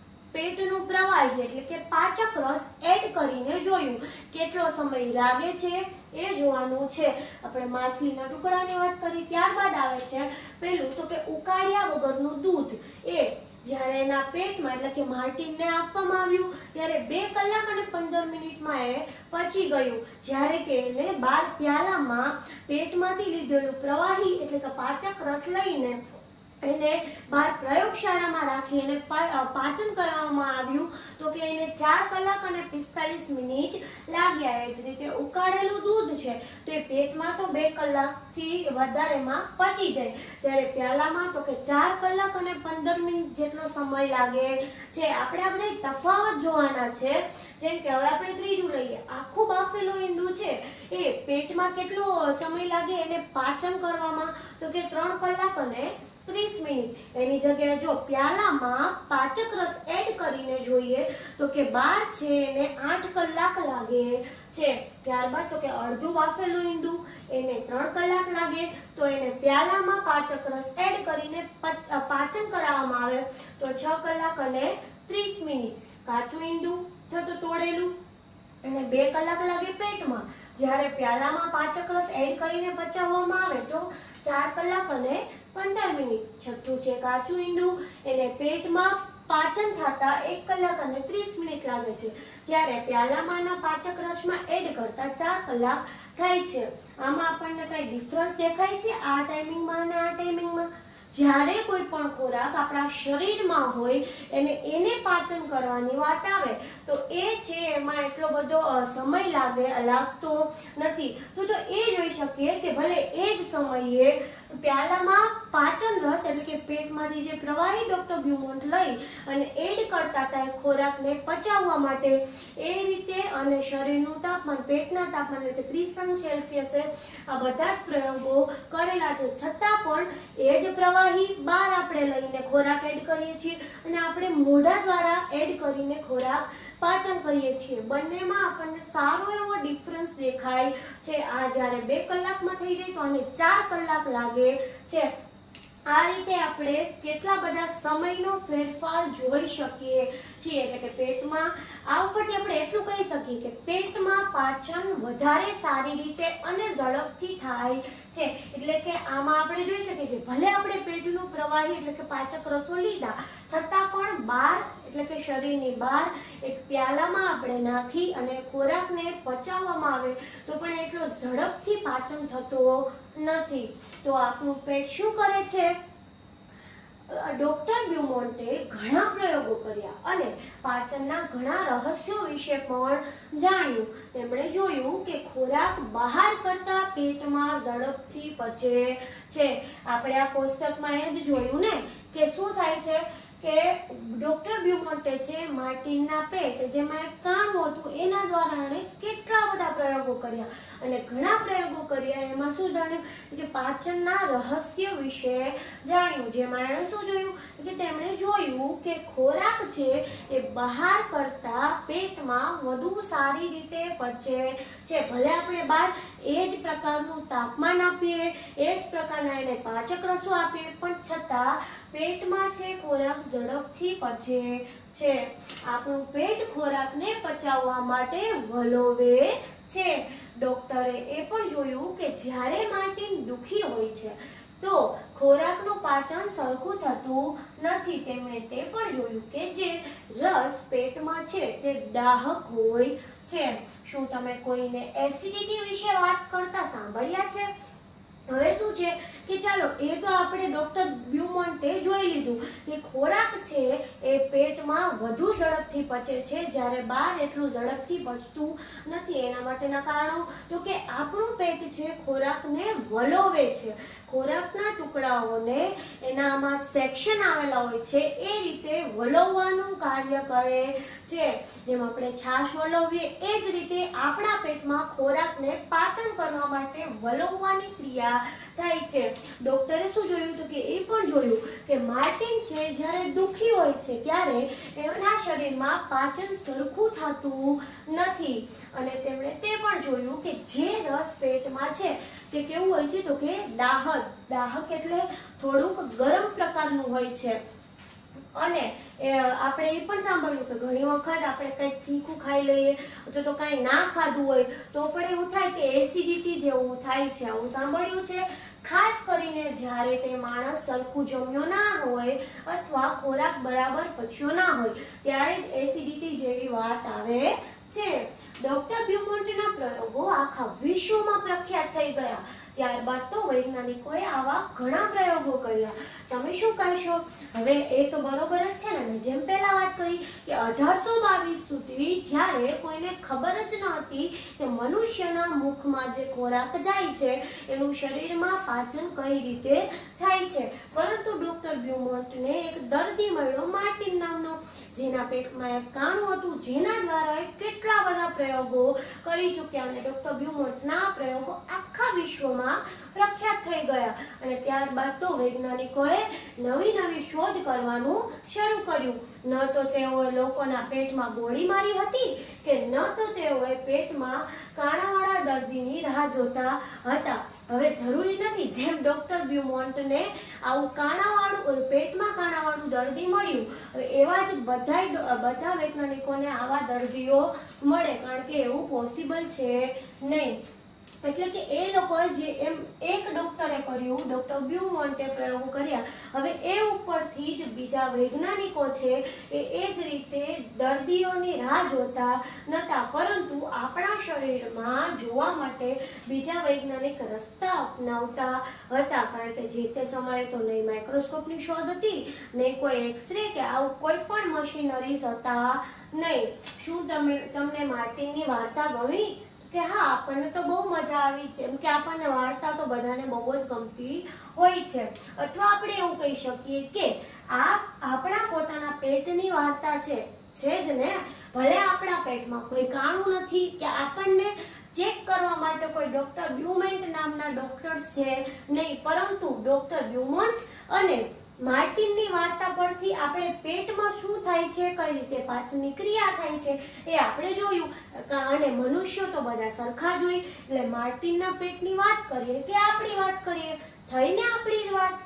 પેટનું પ્રવાહી એટલે કે પાચક રસ એડ કરીને જોયું કેટલો સમય લાગે છે એ જોવાનું છે। આપણે માછલીના ટુકડાની વાત કરી, ત્યારબાદ આવે છે પેલું તો કે ઉકાળ્યા વગરનું દૂધ। એ જ્યારે એના પેટમાં એટલે કે માર્ટિનને આપવામાં આવ્યું ત્યારે બે કલાક અને પંદર મિનિટમાં એ પચી ગયું, જ્યારે કે એને બાર પ્યાલામાં પેટમાંથી લીધેલું પ્રવાહી એટલે કે પાચક રસ લઈને એને બહાર પ્રયોગશાળામાં રાખી એને પાચન કરવામાં આવ્યું તો કે એને ચાર કલાક અને પિસ્તાલીસ મિનિટ લાગ્યા। એ જ રીતે ઉકાળેલું દૂધ છે તો એ પેટમાં તો બે કલાકથી વધારેમાં પચી જાય, જ્યારે પ્યાલામાં તો કે ચાર કલાક અને પંદર મિનિટ જેટલો સમય લાગે છે। આપણે આપણે તફાવત જોવાના છે। જેમ કે હવે આપણે ત્રીજું લઈએ, આખું બાફેલું ઈંડું છે એ પેટમાં કેટલો સમય લાગે એને પાચન કરવામાં, તો કે ત્રણ કલાક અને ત્રીસ મિનિટ। એની જગ્યાએ જો પ્યાલામાં પાચક રસ એડ કરીને જોઈએ તો કે બાર છે એને આઠ કલાક લાગે છે। ત્યારબાદ તો કે અડધું બાફેલું ઈંડું એને ત્રણ કલાક લાગે, તો એને પ્યાલામાં પાચક રસ એડ કરીને પાચન કરાવવામાં આવે તો છ કલાક અને ત્રીસ મિનિટ। કાચું ઈંડું થતું તોડેલું એને બે કલાક લાગે પેટમાં, જ્યારે પ્યાલામાં પાચક રસ એડ કરીને પચાવવામાં આવે તો ચાર કલાક અને પંદર મિનિટ। છઠ્ઠું છે કાચું ઈંડું, એને પેટમાં પાચન થતા એક કલાક અને ત્રીસ મિનિટ લાગે છે, જ્યારે પ્યાલામાંના પાચક રસમાં એડ કરતા ચાર કલાક થાય છે। આમાં આપણને કઈ ડિફરન્સ દેખાય છે આ ટાઈમિંગમાં અને આ ટાઈમિંગમાં? જ્યારે કોઈ પણ ખોરાક આપણા શરીરમાં હોય એને એને પાચન કરવાની વાત આવે તો એ છે એમાં એટલો બધો સમય લાગે લાગતો નથી। તો તો એ જોઈ શકીએ કે ભલે એ જ સમયે પ્યાલામાં પાચન રસ એટલે કે પેટમાંથી જે પ્રવાહી ડોક્ટર બ્યુમોન્ટ લઈ અને એડ કરતા હતા એ ખોરાકને પચાવવા માટે એ રીતે, અને શરીરનું તાપમાન, પેટના તાપમાન એટલે કે ત્રીસ અંશ સેલ્સિયસે આ બધા જ પ્રયોગો કરેલા છે. છતાં પણ એ જ પ્રવાહી બહાર આપણે લઈને ખોરાક એડ કરીએ છીએ અને આપણે મોઢા દ્વારા એડ કરીને ખોરાક પાચન કરીએ છીએ. બંનેમાં આપણને સારો એવો ડિફરન્સ દેખાય છે. આ જ્યારે બે કલાકમાં થઈ જાય તો આને ચાર કલાક લાગે છે. આ રીતે આપણે કેટલા બધા સમયનો ફેરફાર જોઈ શકીએ છીએ. એટલે કે પેટમાં, આ ઉપરથી આપણે એટલું કહી શકીએ કે પેટમાં પાચન વધારે સારી રીતે અને ઝડપથી થાય છે. એટલે કે આમાં આપણે જોઈ શકીએ છીએ ભલે આપણે પેટનું પ્રવાહી એટલે કે પાચક રસો લીધા, છતાં પણ બહાર એટલે કે શરીરની બહાર એક પ્યાલામાં આપણે નાખી અને ખોરાકને પચાવવામાં આવે તો પણ એટલો ઝડપથી પાચન થતો નથી. તો આપણું પેટ શું કરે છે? ડોક્ટર બ્યુમોન્ટે ઘણા પ્રયોગો કર્યા અને પાચનના ઘણા રહસ્યો વિશે પણ જાણ્યું. તેમણે જોયું કે ખોરાક બહાર કરતા પેટમાં ઝડપથી પચે છે. આપણે આ કોષ્ટકમાં એ જ જોયું ને કે શું થાય છે કે ડોક્ટર બ્યુમોન્ટે છે માર્ટિનના પેટ, જેમાં એક કાણું હતું, એના દ્વારા એણે કેટલા બધા પ્રયોગો કર્યા અને ઘણા પ્રયોગો કર્યા. એમાં શું જાણ્યું કે પાચનના રહસ્ય વિશે જાણ્યું. જેમાં એણે શું જોયું કે તેમણે જોયું કે ખોરાક છે એ બહાર કરતા પેટમાં વધુ સારી રીતે પચે છે. ભલે આપણે બહાર એ જ પ્રકારનું તાપમાન આપીએ, એ જ પ્રકારના એને પાચક રસો આપીએ, પણ છતાં પેટમાં છે ખોરાક ઝડપથી પચે છે. આપણું પેટ ખોરાકને પચાવવા માટે વલોવે છે. ડોક્ટરે એ પણ જોયું કે જ્યારે માર્ટિન દુખી હોય છે તો ખોરાકનું પાચન સરખું થતું નથી. તેમણે તે પણ જોયું કે જે રસ પેટમાં છે તે દાહક હોય છે. શું તમે કોઈને એસિડિટી વિશે વાત કરતા સાંભળ્યા છે? હવે શું છે કે ચાલો એ તો આપણે ડોક્ટર બ્યુમોન્ટે જોઈ લીધું કે ખોરાક છે એ પેટમાં વધુ ઝડપથી પચે છે જ્યારે બહાર એટલું ઝડપથી પચતું નથી. એના માટેના કારણો તો કે આપણું પેટ છે ખોરાકને વલોવે છે. ખોરાકના ટુકડાઓને એનામાં સેક્શન આવેલા હોય છે એ રીતે વલોવવાનું કાર્ય કરે છે. જેમ આપણે છાશ વલોવીએ એ જ રીતે આપણા પેટમાં ખોરાકને પાચન કરવા માટે વલોવવાની ક્રિયા થાય છે. ડોક્ટરે શું જોયું તો કે એ પણ જોયું કે માર્ટિન છે જ્યારે દુખી હોય છે ત્યારે એના શરીરમાં પાચન સરખું થતું નથી. અને તેમણે તે પણ જોયું કે જે રસ પેટમાં છે તે કેવું હોય છે તો કે દાહક. દાહક એટલે થોડુંક ગરમ પ્રકારનું હોય છે. અને આપણે એ પણ સાંભળ્યું કે ઘણી વખત આપણે કંઈક તીખું ખાઈ લઈએ અથવા તો કાંઈ ના ખાધું હોય તો પણ એવું થાય કે એસિડિટી જેવું થાય છે. આવું સાંભળ્યું છે. ખાસ કરીને જ્યારે તે માણસ સરખું જમ્યો ના હોય અથવા ખોરાક બરાબર પચ્યો ના હોય ત્યારે જ એસિડિટી જેવી વાત આવે છે. ડોક્ટર બ્યુમોન્ટના પ્રયોગો આખા વિશ્વમાં પ્રખ્યાત થઈ ગયા. ત્યારબાદ તો વૈજ્ઞાનિકોએ આવા ઘણા પ્રયોગો કર્યા. તમે શું કહેશો? હવે એ તો બરોબર જ છે ને. મેં જેમ પહેલા વાત કરી કે અઢારસો બાવીસ સુધી જ્યારે કોઈને ખબર જ ન હતી કે મનુષ્યના મુખમાં જે ખોરાક જાય છે એનું શરીરમાં પાચન કઈ રીતે થાય છે, પરંતુ ડોક્ટર બ્યુમોન્ટને એક દર્દી મળ્યો માર્ટિન નામનો, જેના પેટમાં એક કાણું હતું, જેના દ્વારા કેટલા બધા પ્રયોગો કરી ચૂક્યા અને ડોક્ટર બ્યુમોન્ટના પ્રયોગો આખા વિશ્વમાં પ્રખ્યાત થઈ ગયા. અને ત્યારબાદ તો વૈજ્ઞાનિકોએ નવી નવી શોધ કરવાનું શરૂ કર્યું. ન તો તેઓએ લોકોના પેટમાં ગોળી મારી હતી કે ન તો તેઓએ પેટમાં કાણાવાળા દર્દીની રાહ જોતા હતા. હવે જરૂરી નથી જેમ ડોક્ટર બ્યુમોન્ટને આવું કાણાવાળું પેટમાં કાણાવાળું દર્દી મળ્યું, હવે એવા જ બધા બધા વૈજ્ઞાનિકોને આવા દર્દીઓ મળે, કારણ કે એવું પોસિબલ છે નહીં. એટલે કે એ લોકોએ જે એમ એક ડોક્ટરે કર્યું, ડોક્ટર બ્યુમોન્ટે પ્રયોગો કર્યા, હવે એ ઉપરથી જ બીજા વૈજ્ઞાનિકો છે એ એ જ રીતે દર્દીઓની રાહ જોતા નહોતા, પરંતુ આપણા શરીરમાં જોવા માટે બીજા વૈજ્ઞાનિક રસ્તા અપનાવતા હતા. કારણ કે જે તે સમયે તો નહીં માઇક્રોસ્કોપની શોધ હતી, નહીં કોઈ એક્સરે કે આવું કોઈ પણ મશીનરીઝ હતા નહીં. શું તમે તમને માર્ટિનની વાર્તા ગમી? કે હા આપણને તો બહુ મજા આવી છે, એમ કે આપણને વાર્તા તો બધાને બહુ જ ગમતી હોય છે. અથવા આપણે એવું કહી શકીએ કે આ આપણા પોતાના પેટની વાર્તા છે છે જ ને. ભલે આપણા પેટમાં કોઈ કાણું નથી કે આપણને ચેક કરવા માટે કોઈ ડોક્ટર બ્યુમેન્ટ નામના ડોક્ટર્સ છે નહીં, પરંતુ ડોક્ટર બ્યુમોન્ટ અને માર્ટિનની વાર્તા પરથી આપણે પેટમાં શું થાય છે, કઈ રીતે પાચનની ક્રિયા થાય છે એ આપણે જોયું. અને મનુષ્યો તો બધા સરખા જ હોય, એટલે માર્ટિનના પેટની વાત કરીએ કે આપણી વાત કરીએ, થઈને આપણી જ વાત.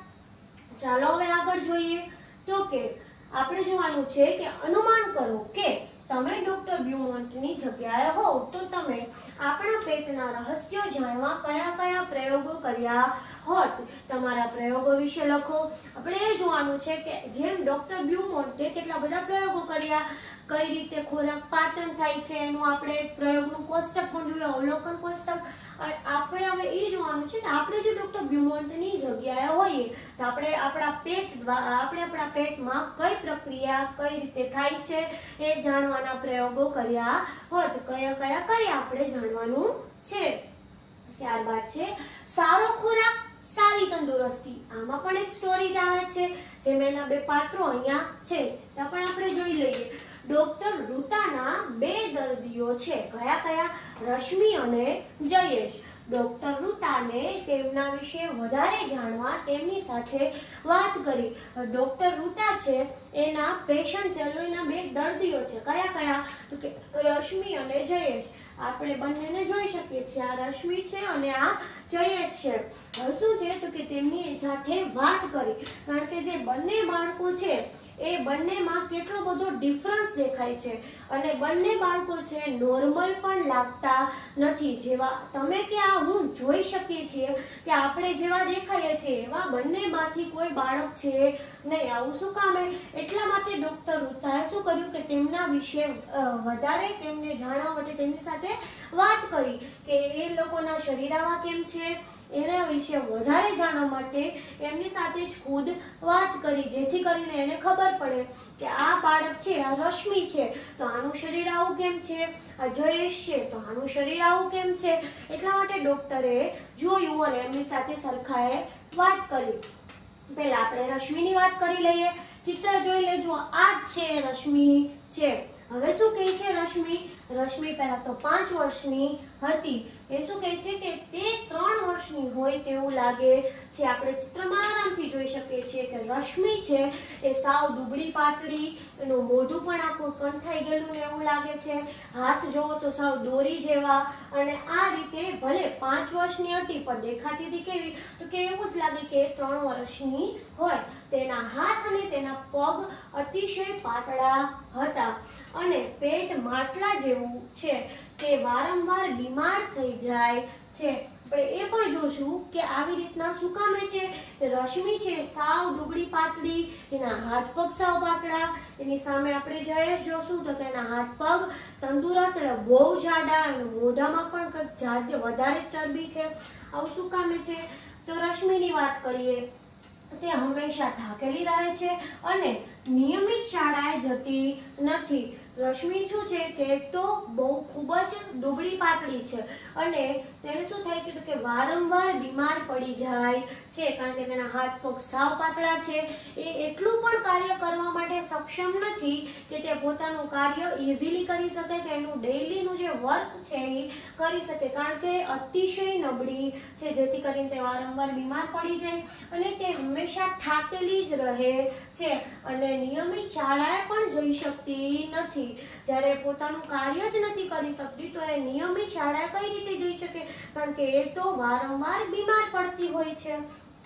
ચાલો હવે આગળ જોઈએ. તો કે આપણે જોવાનું છે કે અનુમાન કરો કે તમે ડોક્ટર બ્યુમોન્ટની જગ્યાએ હોવ તો તમે આપણા પેટના રહસ્યો જાણવા કયા કયા પ્રયોગો કર્યા હોત. તમારા પ્રયોગો વિશે લખો. આપણે એ જોવાનું છે કે જેમ ડોક્ટર બ્યુમોન્ટે કેટલા બધા પ્રયોગો કર્યા, કઈ રીતે ખોરાક પાચન થાય છે એનું આપણે પ્રયોગનું કોષ્ટક પણ જોયું, અવલોકન કોષ્ટક. આપણે હવે એ જોવાનું છે કે આપણે જો ડોક્ટર બ્યુમોન્ટની જગ્યાએ હોઈએ તો આપણે આપણા પેટ આપણે આપણા પેટમાં કઈ પ્રક્રિયા કઈ રીતે થાય છે એ જાણવાના પ્રયોગો કર્યા હોત. કયા કયા કર્યા આપણે જાણવાનું છે. ત્યારબાદ છે સારો ખોરાક સારી તંદુરસ્તી. આમાં પણ એક સ્ટોરી જ આવે છે, જેમ એના બે પાત્રો અહીંયા છે જ, તો પણ આપણે જોઈ લઈએ. ડોક્ટર ઋતાના બે દર્દીઓ છે. કયા કયા? રશ્મિ અને જયેશ. ડોક્ટર ઋતાને તેમના વિશે વધારે જાણવા તેમની સાથે વાત કરી. ડોક્ટર ઋતા છે એના પેશન્ટ છે, એના બે દર્દીઓ છે. કયા કયા? તો કે રશ્મિ અને જયેશ. આપણે બંનેને જોઈ શકીએ છીએ. આ રશ્મિ છે અને આ જયેશ છે. હવે શું છે તો કે તેમની સાથે વાત કરી, કારણ કે જે બંને બાળકો છે એ બંનેમાં કેટલો બધો ડિફરન્સ દેખાય છે અને બંને બાળકો છે નોર્મલ પણ લાગતા નથી. જેવા તમે કે આ હું જોઈ શકીએ છીએ કે આપણે જેવા દેખાઈએ છીએ એવા બંનેમાંથી કોઈ બાળક છે નહીં. આવું શું કામ? એટલા માટે ડોક્ટર ઋતાએ શું કર્યું કે તેમના વિશે વધારે તેમને જાણવા માટે તેમની સાથે વાત કરી કે એ લોકોના શરીર આવા કેમ છે, એના વિશે વધારે જાણવા માટે એમની સાથે જ ખુદ વાત કરી, જેથી કરીને એને ખબર પડે કે આ બાળક છે, આ રશ્મિ છે તો આનું શરીર આવું કેમ છે, આ જયેશ છે તો આનું શરીર આવું કેમ છે. એટલા માટે ડોક્ટરે જોયું અને એમની સાથે સરખાએ વાત કરી. પહેલા આપણે રશ્મિની વાત કરી લઈએ. ચિત્ર જોઈ લેજો. આ જ છે રશ્મિ છે. હવે શું કહે છે રશ્મિ? રશ્મિ પહેલા તો પાંચ વર્ષની હતી. એ શું કહે છે કે તે ત્રણ વર્ષની હોય તેવું લાગે છે. આપણે ચિત્રમાં આરામથી જોઈ શકીએ છીએ કે રશ્મિ છે એ સાવ દુબળી પાતળી, એનું મોઢું પણ આખું કંઠાઈ ગયેલું ને એવું લાગે છે. હાથ જોવો તો સાવ દોરી જેવા. અને આ રીતે ભલે પાંચ વર્ષની હતી પણ દેખાતી હતી કેવી? તો કે એવું જ લાગે કે ત્રણ વર્ષની હોય. તેના હાથ અને તેના પગ અતિશય પાતળા હતા અને પેટ માટલા જેવું છે. તે વારંવાર બીમાર થઈ જાય છે. આપણે એ પણ જોશું કે આવી રીતના શું કામે છે. રશ્મિ છે સાવ દુબળી પાતળી, એના હાથ પગ સાવ પાતળા. એની સામે આપણે જયેશ જોશું તો કે એના હાથ પગ તંદુરસ્ત, એટલે બહુ જાડા, અને મોઢામાં પણ જાતે વધારે ચરબી છે. આવું શું કામે છે? તો રશ્મિની વાત કરીએ. તે હંમેશા થાકેલી રહે છે અને નિયમિત શાળાએ જતી નથી. રશ્મિ શું છે કે તો બહુ ખૂબ જ દુબળી પાતળી છે અને તેને શું થાય છે તો કે વારંવાર બીમાર પડી જાય છે, કારણ કે તેના હાથ પગ સાવ પાતળા છે. એ એટલું પણ કાર્ય કરવા માટે સક્ષમ નથી કે તે પોતાનું કાર્ય ઇઝીલી કરી શકે, કે એનું ડેઈલીનું જે વર્ક છે એ કરી શકે, કારણ કે અતિશય નબળી છે, જેથી કરીને તે વારંવાર બીમાર પડી જાય અને તે હંમેશા થાકેલી જ રહે છે અને નિયમિત શાળાએ પણ જઈ શકતી નથી. જ્યારે પોતાનું કાર્ય જ નથી કરી શકતી તો એ નિયમિત શાળાએ કઈ રીતે જઈ શકે? કારણ કે એ તો વારંવાર બીમાર પડતી હોય છે.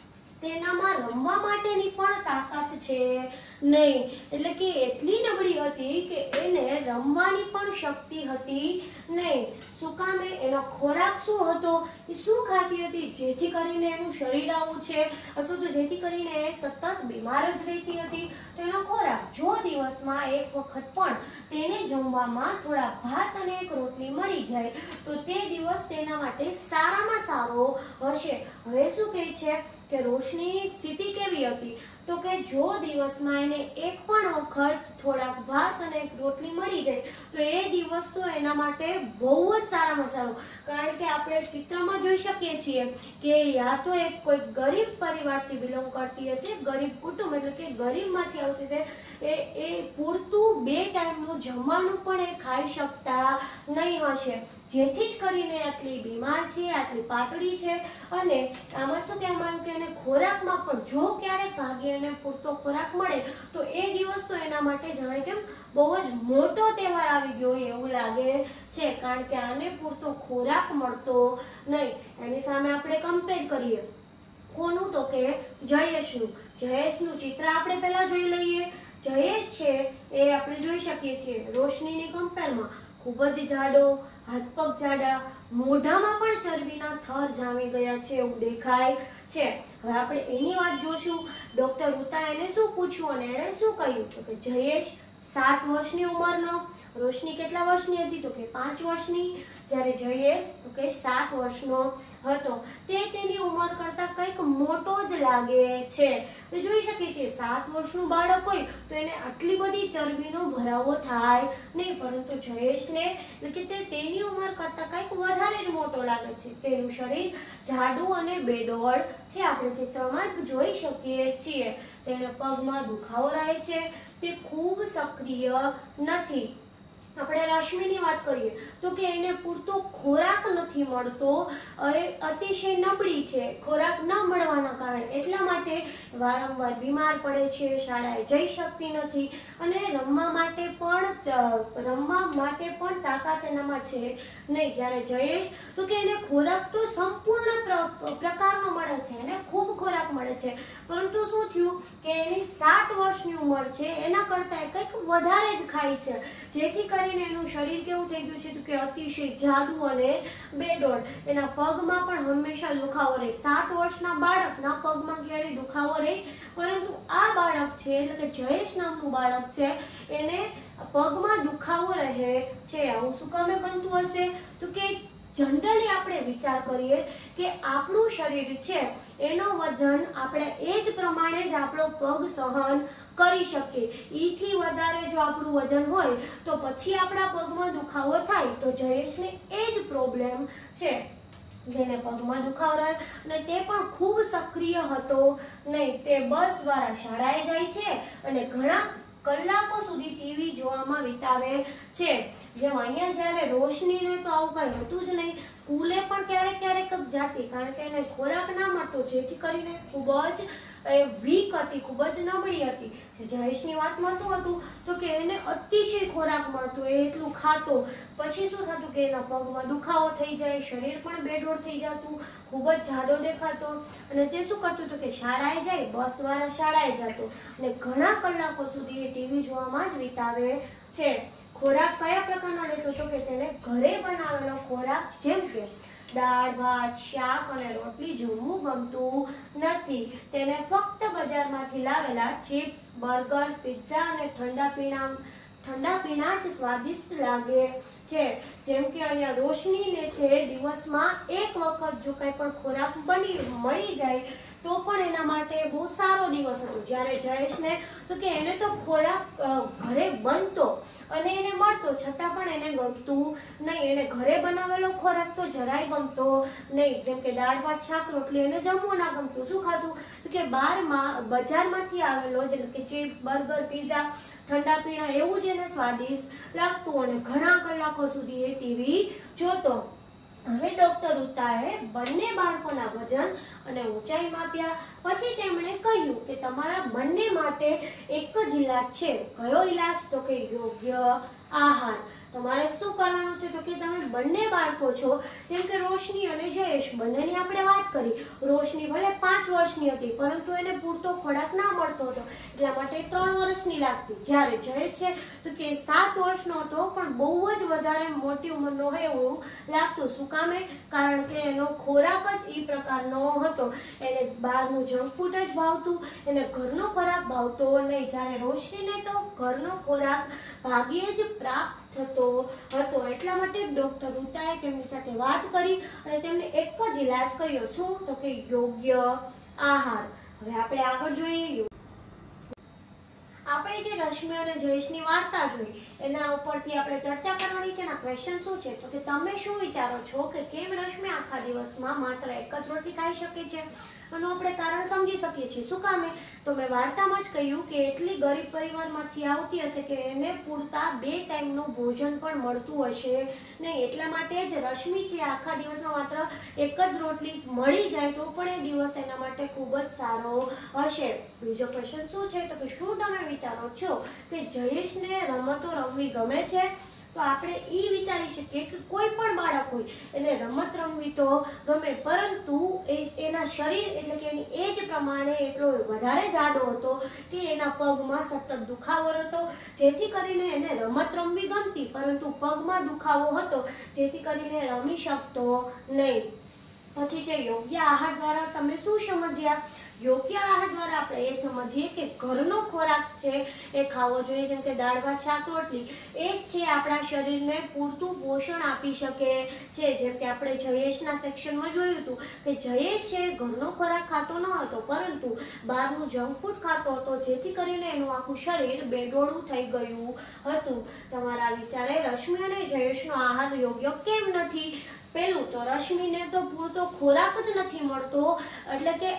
તેનામાં રમવા માટેની પણ તાકાત છે નહીં, એટલે કે એટલી નબળી હતી કે એને રમવાની પણ શક્તિ હતી નહીં. શું કામે? એનો ખોરાક શું હતો, એ શું ખાતી હતી જેથી કરીને એનું શરીર આવું છે, અથવા તો જેથી કરીને એ સતત બીમાર જ રહેતી હતી. તો એનો ખોરાક, જો દિવસમાં એક વખત પણ તેને જમવામાં થોડા ભાત અને એક રોટલી મળી જાય તો તે દિવસ તેના માટે સારામાં સારો હશે. હવે શું કહે છે કે રોશનીની સ્થિતિ કેવી હતી? તો કે જો દિવસમાં એને એક પણ વખત થોડાક ભાત અને એક રોટલી મળી જાય તો એ દિવસ તો એના માટે બહુ જ સારામાં સારો. કારણ કે આપણે ચિત્રમાં જોઈ શકીએ છીએ કે યા તો એક કોઈ ગરીબ પરિવારથી બિલોંગ કરતી હશે, ગરીબ કુટુંબ એટલે કે ગરીબમાંથી આવશે છે, એ એ પૂરતું બે ટાઈમનું જમવાનું પણ એ ખાઈ શકતા નહીં હશે, જેથી જ કરીને આટલી બીમાર છે, આટલી પાતળી છે. અને આમાં શું કહેવામાં આવ્યું કે એને ખોરાકમાં પણ જો ક્યારેક ભાગ્યે એને પૂરતો ખોરાક મળે તો એ દિવસ તો એના માટે જાણે કેમ બહુ જ મોટો તહેવાર આવી ગયો હોય એવું લાગે છે, કારણ કે આને પૂરતો ખોરાક મળતો નહીં. એની સામે આપણે કમ્પેર કરીએ કોનું, તો કે જયેશનું. જયેશનું ચિત્ર આપણે પહેલા જોઈ લઈએ. જયેશ છે એ આપણે જોઈ શકીએ છીએ રોશનીની કમ્પેરમાં ખૂબ જ જાડો, હાથ પગ જાડા, મોઢામાં પણ ચરબીના થર જામી ગયા છે એવું દેખાય છે. હવે આપણે એની વાત જોશું. ડોક્ટર ઋતા એને શું પૂછ્યું અને એને શું કહ્યું, તો કે જયેશ સાત વર્ષની ઉંમરનો, રોશની કેટલા વર્ષની હતી, તો કે પાંચ વર્ષની, જ્યારે જયેશ તો કે સાત વર્ષનો હતો. તે તેની ઉંમર કરતા કંઈક મોટો જ લાગે છે. તો જોઈ શકીએ છીએ સાત વર્ષનું બાળક હોય તો એને આટલી બધી ચરબીનો ભરાવો થાય નહીં, પરંતુ જયેશને એટલે કે તે તેની ઉંમર કરતા કંઈક વધારે જ મોટો લાગે છે. તેનું શરીર જાડું અને બેડોળ છે, આપણે ચિત્રમાં જોઈ શકીએ છીએ. તેને પગમાં દુખાવો રહે છે, તે ખૂબ સક્રિય નથી. આપણે રશ્મિની વાત કરીએ તો કે એને પૂરતો ખોરાક નથી મળતો, એ અતિશય નબળી છે, ખોરાક ન મળવાના કારણે એટલા માટે વારંવાર બીમાર પડે છે, શાળાએ જઈ શકતી નથી અને રમવા માટે પણ રમવા માટે પણ તાકાત એનામાં છે નહીં. જ્યારે જયેશ તો કે એને ખોરાક તો સંપૂર્ણ પ્રકારનો મળે છે, એને ખૂબ ખોરાક મળે છે, પરંતુ શું થયું કે એની સાત વર્ષની ઉંમર છે એના કરતાં કંઈક વધારે જ ખાય છે, જેથી કરી એનું શરીર કેવું થઈ ગયું છે તો કે અતિશય જાડું અને બેડોળ. એના પગમાં પણ હંમેશા દુખાવો રહે. સાત વર્ષના બાળકના પગમાં ક્યારેય દુખાવો રહે, પરંતુ આ બાળક છે એટલે કે જયેશ નામનું બાળક છે એને પગમાં દુખાવો રહે છે. આવું શું કામે બનતું હશે, તો કે જનરલી આપણે વિચાર કરીએ કે આપણું શરીર છે એનો વજન આપણે એ જ પ્રમાણે જ આપણો પગ સહન કરી શકીએ. ઈથી વધારે જો આપણું વજન હોય તો પછી આપણા પગમાં દુખાવો થાય. તો જયેશને એ જ પ્રોબ્લેમ છે, જેને પગમાં દુખાવો રહે અને તે પણ ખૂબ સક્રિય હતો નહીં. તે બસ દ્વારા શાળાએ જાય છે અને ઘણા કલાકો સુધી ટીવી જોવામાં વિતાવે છે. જેમ અહીંયા જ્યારે રોશનીને તો આવું કઈ હતું જ નહીં, સ્કૂલે પણ ક્યારેક ક્યારેક જ જાતી, કારણ કે એને ખોરાક ના મળતો, જેથી કરીને ખૂબ જ વીક હતી, ખૂબ જ નબળી હતી. જયેશની વાતમાં શું હતું તો કે એને અતિશય ખોરાક મળતો, એ એટલું ખાતો, પછી શું થતું કે એના પગમાં દુખાવો થઈ જાય, શરીર પણ બેડોળ થઈ જતું, ખૂબ જ જાડો દેખાતો અને તે શું કરતું હતું કે શાળાએ જાય, બસ દ્વારા શાળાએ જતો અને ઘણા કલાકો સુધી એ ટીવી જોવામાં જ વિતાવે છે. ખોરાક કયા પ્રકારનો લેતો હતો કે તેને ઘરે બનાવેલો ખોરાક, જેમ કે દાળ ભાત શાક અને રોટલી જમવું ગમતું નથી. તેને ફક્ત બજારમાંથી લાવેલા ચિપ્સ, બર્ગર, પિઝા અને ઠંડા પીણા ઠંડા પીણા જ સ્વાદિષ્ટ લાગે છે. જેમ કે અહીંયા રોશનીને છે દિવસમાં એક વખત જો કંઈ પણ ખોરાક બની મળી જાય તો પણ એના માટે બહુ સારો દિવસ હતો. જ્યારે જયેશને તો કે એને તો ખોરાક ઘરે બનતો અને એને મળતો, છતાં પણ એને ગમતું નહીં. એને ઘરે બનાવેલો ખોરાક તો જરાય ગમતો નહીં. જેમ કે દાળ ભાત શાક રોટલી એને જમવું ના ગમતું. શું ખાતું તો કે બહારમાં બજારમાંથી આવેલો જેમ કે ચિપ્સ, બર્ગર, પીઝા, ઠંડા પીણા એવું જ એને સ્વાદિષ્ટ લાગતું અને ઘણા કલાકો સુધી એ ટીવી જોતો. હવે ડોક્ટર ઋતાએ બંને બાળકોના વજન અને ઊંચાઈ માપ્યા. પછી તેમણે કહ્યું કે તમારા બંને માટે એક જ ઈલાજ છે. કયો ઈલાજ, તો કે યોગ્ય આહાર. તમારે શું કરવાનું છે તો કે તમે બંને બાળકો છો, જેમ કે રોશની અને જયેશ, બંનેની આપણે વાત કરી. રોશની ભલે પાંચ વર્ષની હતી, પરંતુ એને પૂરતો ખોરાક ના મળતો હતો, એટલા માટે ત્રણ વર્ષની લાગતી. જ્યારે જયેશ છે તો કે સાત વર્ષનો હતો, પણ બહુ જ વધારે મોટી ઉંમરનો હોય એવું લાગતું. શું કામે, કારણ કે એનો ખોરાક જ એ પ્રકારનો હતો. એને બહારનું જંક ફૂડ જ ભાવતું, એને ઘરનો ખોરાક ભાવતો નહીં. જ્યારે રોશનીને તો ઘરનો ખોરાક ભાગ્યે જ પ્રાપ્ત થતો હતો. એટલા માટે ડોક્ટર ઋતાએ તેમની સાથે વાત કરી અને તેમને એક જ ઈલાજ કહ્યો. શું, તો કે યોગ્ય આહાર. હવે આપણે આગળ જોઈએ આપણે જે રશ્મિ અને જયેશની વાર્તા જોઈ એના ઉપરથી આપણે ચર્ચા કરવાની છે. એના ક્વેશ્ચન શું છે તો કે તમે શું વિચારો છો કે કેમ રશ્મિ આખા દિવસમાં માત્ર એક જ રોટલી ખાઈ શકે છે? આનું આપણે કારણ સમજી શકીએ છીએ. શું કામે? તો મેં વાર્તામાં જ કહ્યું કે એટલી ગરીબ પરિવારમાંથી આવતી હશે કે એને પૂરતા બે ટાઈમનું ભોજન પણ મળતું હશે નહીં. એટલા માટે જ રશ્મિ છે આખા દિવસમાં માત્ર એક જ રોટલી મળી જાય તો પણ એ દિવસ એના માટે ખૂબ જ સારો હશે. બીજો ક્વેશ્ચન શું છે તો કે શું તમે વિચારો છો કે જયેશને રમતો રમવી ગમે છે? તો આપણે એ વિચારી શકીએ કે કોઈ પણ બાળક હોય એને રમત રમવી તો ગમે, પરંતુ એ એના શરીર એટલે કે એની એજ પ્રમાણે એટલો વધારે જાડો હતો કે એના પગમાં સતત દુખાવો હતો, જેથી કરીને એને રમત રમવી ગમતી પરંતુ પગમાં દુખાવો હતો જેથી કરીને રમી શકતો નહીં. પછી છે યોગ્ય આહાર દ્વારા તમે શું સમજ્યા? યોગ્ય આહાર દ્વારા આપણે એ સમજીએ કે ઘરનો ખોરાક છે એ ખાવો જોઈએ, જેમ કે દાળ ભાત શાક રોટલી એ જ છે આપણા શરીરને પૂરતું પોષણ આપી શકે છે. જેમ કે આપણે જયેશના સેક્શનમાં જોયું હતું કે જયેશ છે ઘરનો ખોરાક ખાતો ન હતો પરંતુ બહારનું જંક ફૂડ ખાતો હતો, જેથી કરીને એનું આખું શરીર બેડોળું થઈ ગયું હતું. તમારા વિચારે રશ્મિ અને જયેશનો આહાર યોગ્ય કેમ નથી? પહેલું તો રશ્મિને તો પૂરતો ખોરાક જ નથી મળતો, એટલે કે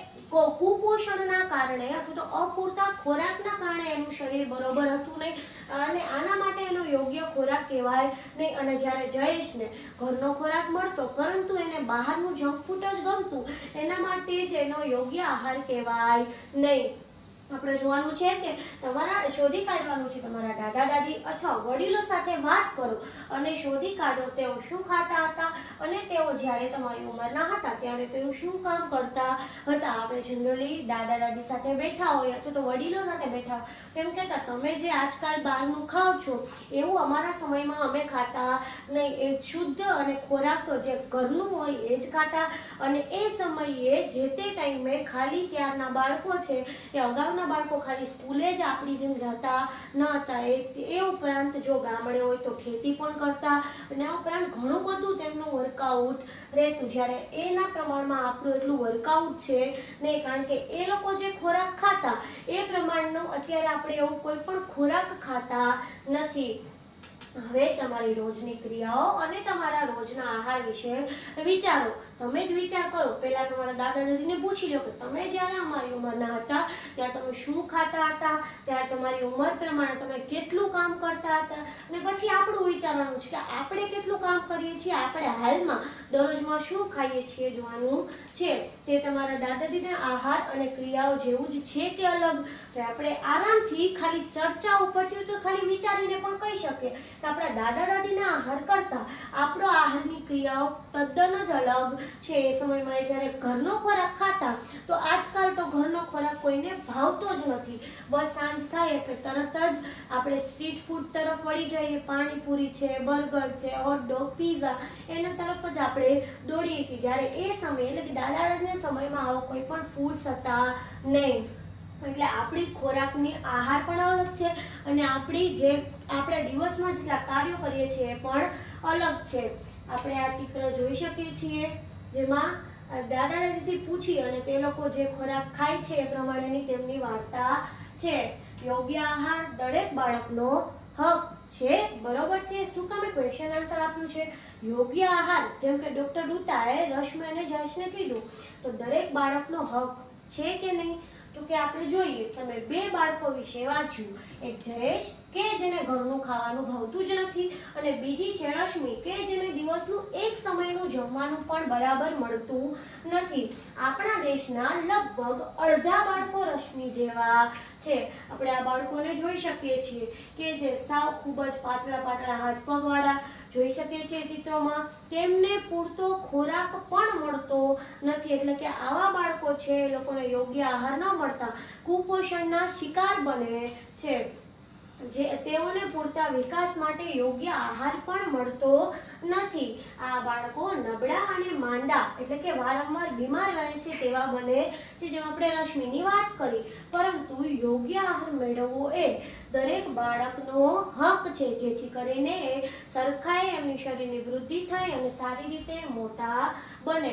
કુપોષણના કારણે અથવા તો અપૂરતા ખોરાકના કારણે એનું શરીર બરોબર હતું નહીં અને આના માટે એનો યોગ્ય ખોરાક કહેવાય નહીં. અને જ્યારે જયેશને ઘરનો ખોરાક મળતો પરંતુ એને બહારનું જંક ફૂડ જ ગમતું, એના માટે જ એનો યોગ્ય આહાર કહેવાય નહીં. આપણે જોવાનું છે કે તમારા શોધી કાઢવાનું છે તમારા દાદા દાદી અથવા વડીલો સાથે વાત કરો અને શોધી કાઢો તેઓ શું ખાતા હતા અને તેઓ જ્યારે તમારી ઉંમરના હતા ત્યારે તેઓ શું કામ કરતા હતા. આપણે જનરલી દાદા દાદી સાથે બેઠા હોય અથવા તો વડીલો સાથે બેઠા તેમ કહેતા તમે જે આજકાલ બહારનું ખાઓ છો એવું અમારા સમયમાં અમે ખાતા નહીં. એ શુદ્ધ અને ખોરાક જે ઘરનું હોય એ જ ખાતા અને એ સમયે જે તે ટાઈમે ખાલી ત્યારના બાળકો છે એ અગાઉ બાળકો ખાલી સ્કૂલે જ આપણી જેમ જતા ન હતા. એ ઉપરાંત જો ગામડે હોય તો ખેતી પણ કરતા અને આ ઉપરાંત ઘણું બધું તેમનું વર્કઆઉટ રહેતું, જ્યારે એના પ્રમાણમાં આપણું એટલું વર્કઆઉટ છે નહીં, કારણ કે એ લોકો જે ખોરાક ખાતા એ પ્રમાણનો અત્યારે આપણે એવું કોઈ પણ ખોરાક ખાતા નથી. હવે તમારી રોજની ક્રિયાઓ અને તમારા રોજના આહાર વિશે વિચારો. તમે જ વિચાર કરો. પહેલા તમારા દાદા દાદીને પૂછી લો કે તમે જ્યારે અમારી ઉંમરના હતા ત્યારે તમે શું ખાતા હતા, ત્યારે તમારી ઉંમર પ્રમાણે તમે કેટલું કામ કરતા હતા અને પછી આપણું વિચારવાનું છે કે આપણે કેટલું કામ કરીએ છીએ, આપણે હાલમાં દરરોજમાં શું ખાઈએ છીએ જોવાનું છે. તે તમારા દાદા દાદીના આહાર અને ક્રિયાઓ જેવું જ છે કે અલગ? તો આપણે આરામથી ખાલી ચર્ચા ઉપરથી તો ખાલી વિચારીને પણ કહી શકીએ કે આપણા દાદા દાદીના આહાર કરતા આપણો આહારની ક્રિયાઓ તદ્દન જ અલગ છે. એ સમયમાં જ્યારે ઘરનો ખોરાક ખાતા તો આજકાલ તો ઘરનો ખોરાક કોઈને ભાવતો જ નથી. બસ સાંજ થાય એટલે તરત જ આપણે સ્ટ્રીટ ફૂડ તરફ વળી જઈએ. પાણીપુરી છે, બર્ગર છે, હોટડોગ, પીઝા એના તરફ જ આપણે દોડીએ છીએ. જ્યારે એ સમય એટલે કે દાદા દાદીના સમયમાં આવો કોઈ પણ ફૂડ્સ હતા નહીં. એટલે આપણી ખોરાકની આહાર પણ અલગ છે અને આપણી જે આપણે દિવસમાં જેટલા કાર્યો કરીએ છીએ એ પણ અલગ છે. આપણે આ ચિત્ર જોઈ શકીએ છીએ જેમાં દાદા દાદીથી પૂછી અને તે લોકો જે ખોરાક ખાય છે એ પ્રમાણેની તેમની વાર્તા છે. યોગ્ય આહાર દરેક બાળકનો હક છે, બરોબર છે? શું કામે ક્વેશ્ચન આન્સર આપ્યું છે? યોગ્ય આહાર, જેમ કે ડોક્ટર રૂતાએ રશ્મિ અને જયેશને કીધું તો દરેક બાળકનો હક છે કે નહીં? તો કે આપણે જોઈએ તમે બે બાળકો વિશે વાંચ્યું, એક જયેશ કે જેને ઘરનું ખાવાનું ભાવતું જ નથી અને બીજી છે રશ્મિ કે જેને દિવસનું એક સમયનું જમવાનું પણ બરાબર મળતું નથી. આપણા દેશના લગભગ અડધા બાળકો રશ્મિ જેવા છે. આપણે આ બાળકોને જોઈ શકીએ છીએ કે જે સાવ ખૂબ જ પાતળા પાતળા હાથ પગવાળા જોઈ શકીએ છીએ ચિત્રોમાં. તેમને પૂરતો ખોરાક પણ મળતો નથી, એટલે કે આવા બાળકો છે એ લોકોને યોગ્ય આહાર ન મળતા કુપોષણના શિકાર બને છે. જે તેઓને પૂરતા વિકાસ માટે યોગ્ય આહાર પણ મળતો નથી. આ બાળકો નબળા અને માંદા એટલે કે વારંવાર બીમાર રહે છે તેવા બને છે, જેમ આપણે રશ્મિની વાત કરી. પરંતુ યોગ્ય આહાર મેળવવો એ દરેક બાળકનો હક છે, જેથી કરીને સરખાએ એમની શરીરની વૃદ્ધિ થાય અને સારી રીતે મોટા બને.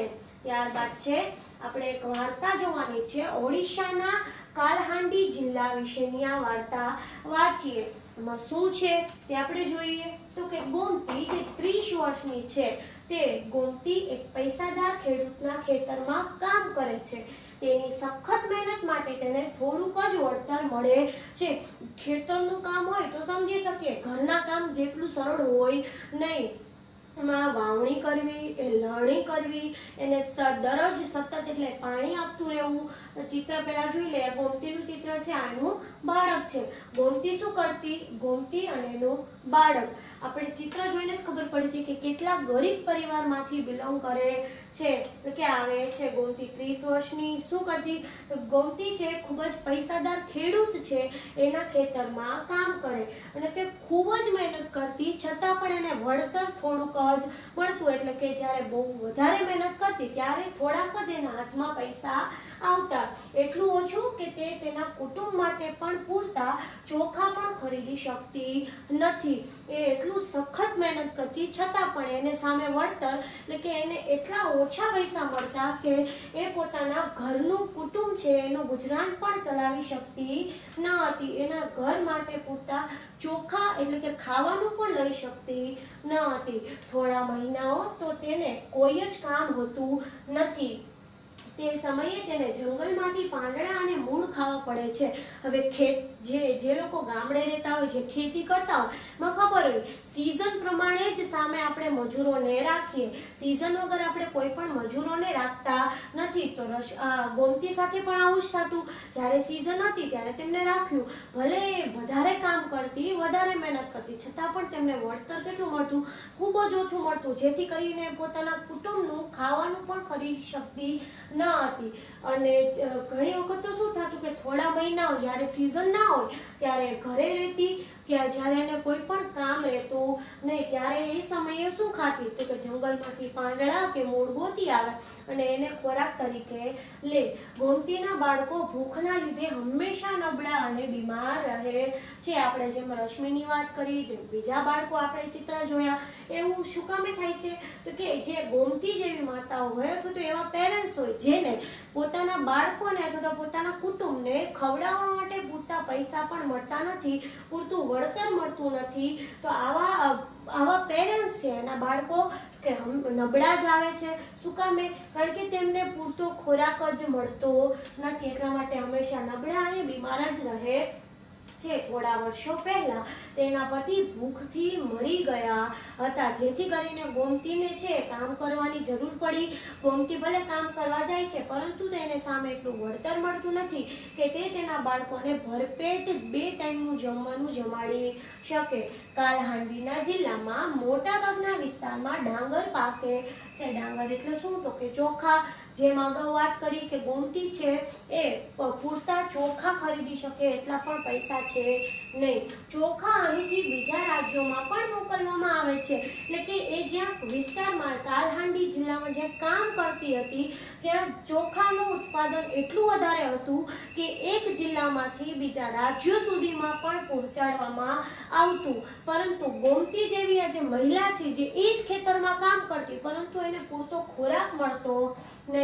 ત્યારબાદ છે આપણે એક વાર્તા જોવાની છે, ઓડિશાના કાલહાંડી જિલ્લા વિશેની આ વાર્તા વાંચીએ. એમાં શું છે તે આપણે જોઈએ તો કે ગોમતી જે ત્રીસ વર્ષની છે તે ગોમતી એક પૈસાદાર ખેડૂતના ખેતરમાં કામ કરે છે. તેની સખત મહેનત માટે તેને થોડુંક જ વળતર મળે છે. ખેતરનું કામ હોય તો સમજી શકીએ ઘરના કામ જેટલું સરળ હોય નહીં. એમાં વાવણી કરવી, એ લણણી કરવી, એને દરરોજ સતત એટલે પાણી આપતું રહેવું. ચિત્ર પહેલા જોઈ લે, ગોમતીનું ચિત્ર છે, આનું બાળક છે. ગોમતી શું કરતી? ગોમતી અને એનું બાળક. આપણે ચિત્ર જોઈને જ ખબર પડી છે કે કેટલા ગરીબ પરિવારમાંથી બિલોંગ કરે છે. તો કે આવે છે ગોમતી ત્રીસ વર્ષની. શું કરતી? ગોમતી છે ખૂબ જ પૈસાદાર ખેડૂત છે, એના ખેતરમાં કામ કરે અને તે ખૂબ જ મહેનત કરતી, છતાં પણ એને વળતર થોડુંક જ મળતું. એટલે કે જ્યારે બહુ વધારે મહેનત કરતી ત્યારે થોડાક જ એના હાથમાં પૈસા આવતા. એટલું ઓછું કે તે તેના કુટુંબ માટે પણ પૂરતા ચોખા પણ ખરીદી શકતી નથી. એ એટલું સખત મહેનત કરતી, છતાં પણ એને સામે વળતર એટલે કે એને એટલા ઓછા પૈસા મળતા કે એ પોતાના ઘરનું કુટુંબ છે એનું ગુજરાન પણ ચલાવી શકતી ન હતી. એના ઘર માટે પૂરતા ચોખા એટલે કે ખાવાનું પણ લઈ શકતી ન હતી. થોડા મહિનાઓ તો તેને કોઈ જ કામ હોતું નથી. તે સમયે તેને જંગલમાંથી પાંદડા અને મૂળ ખાવા પડે છે. હવે ખેત જે જે લોકો ગામડે રહેતા હોય, જે ખેતી કરતા હોય, માં ખબર હોય સીઝન પ્રમાણે જ સામે આપણે મજૂરોને રાખીએ. સીઝન વગર આપણે કોઈ પણ મજૂરોને રાખતા નથી. તો રસ ગોમતી સાથે પણ આવું જ થતું. જ્યારે સીઝન હતી ત્યારે તેમને રાખ્યું. ભલે વધારે કામ કરતી, વધારે મહેનત કરતી, છતાં પણ તેમને વળતર કેટલું મળતું? ખૂબ જ ઓછું મળતું, જેથી કરીને પોતાના કુટુંબનું ખાવાનું પણ ખરીદી શકતી ન હતી. અને ઘણી વખત તો શું થતું કે થોડા મહિનાઓ જ્યારે સીઝન ના હોય ત્યારે ઘરે રહેતી, કે જ્યારે એને કોઈ પણ કામ રહેતું નહીં ત્યારે એ સમયે શું ખાતી? તો કે જંગલમાંથી પાંદડા કે મૂળ ગોતી આવે અને એને ખોરાક તરીકે લે. ગોમતીના બાળકો ભૂખના લીધે હંમેશા નબળા અને બીમાર રહે છે. આપણે જેમ રશ્મિની વાત કરી, જેમ બીજા બાળકો આપણે ચિત્ર જોયા, એવું શું કામે થાય છે? તો કે જે ગોમતી જેવી માતાઓ હોય અથવા તો એવા પેરેન્ટ્સ હોય જેને પોતાના બાળકોને અથવા તો પોતાના કુટુંબને ખવડાવવા માટે પૂરતા પૈસા પણ મળતા નથી, પૂરતું વળતર મળતું નથી. તો આવા આવા પેરેન્ટ્સ છે એના બાળકો કે નબળા જ આવે છે. શું કામે? કારણ કે તેમને પૂરતો ખોરાક જ મળતો નથી, એટલા માટે હંમેશા નબળા અને બીમાર જ રહે છે. થોડા વર્ષો પહેલા તેના પતિ ભૂખથી મરી ગયા હતા, જેથી કરીને ગોમતીને છે કામ કરવાની જરૂર પડી. ગોમતી ભલે કામ કરવા જાય છે પરંતુ તેને સામે એટલું વળતર મળતું નથી કે તે તેના બાળકોને ભરપેટ બે ટાઈમનું જમવાનું જમાડી શકે. કાલહાંડીના જિલ્લામાં મોટા ભાગના વિસ્તારમાં ડાંગર પાકે છે. ડાંગર એટલે શું? તો કે ચોખા. જેમ અગાઉ વાત કરી કે ગોમતી છે એ પૂરતા ચોખા ખરીદી શકે એટલા પણ પૈસા છે નહીં. ચોખા અહીંથી બીજા રાજ્યોમાં પણ મોકલવામાં આવે છે. એટલે કે એ જ્યાં વિસ્તારમાં કાલહાંડી જિલ્લામાં જ્યાં કામ કરતી હતી ત્યાં ચોખાનું ઉત્પાદન એટલું વધારે હતું કે એક જિલ્લામાંથી બીજા રાજ્યો સુધીમાં પણ પહોંચાડવામાં આવતું. પરંતુ ગોમતી જેવી આ જે મહિલા છે જે એ જ ખેતરમાં કામ કરતી પરંતુ એને પૂરતો ખોરાક મળતો નહીં.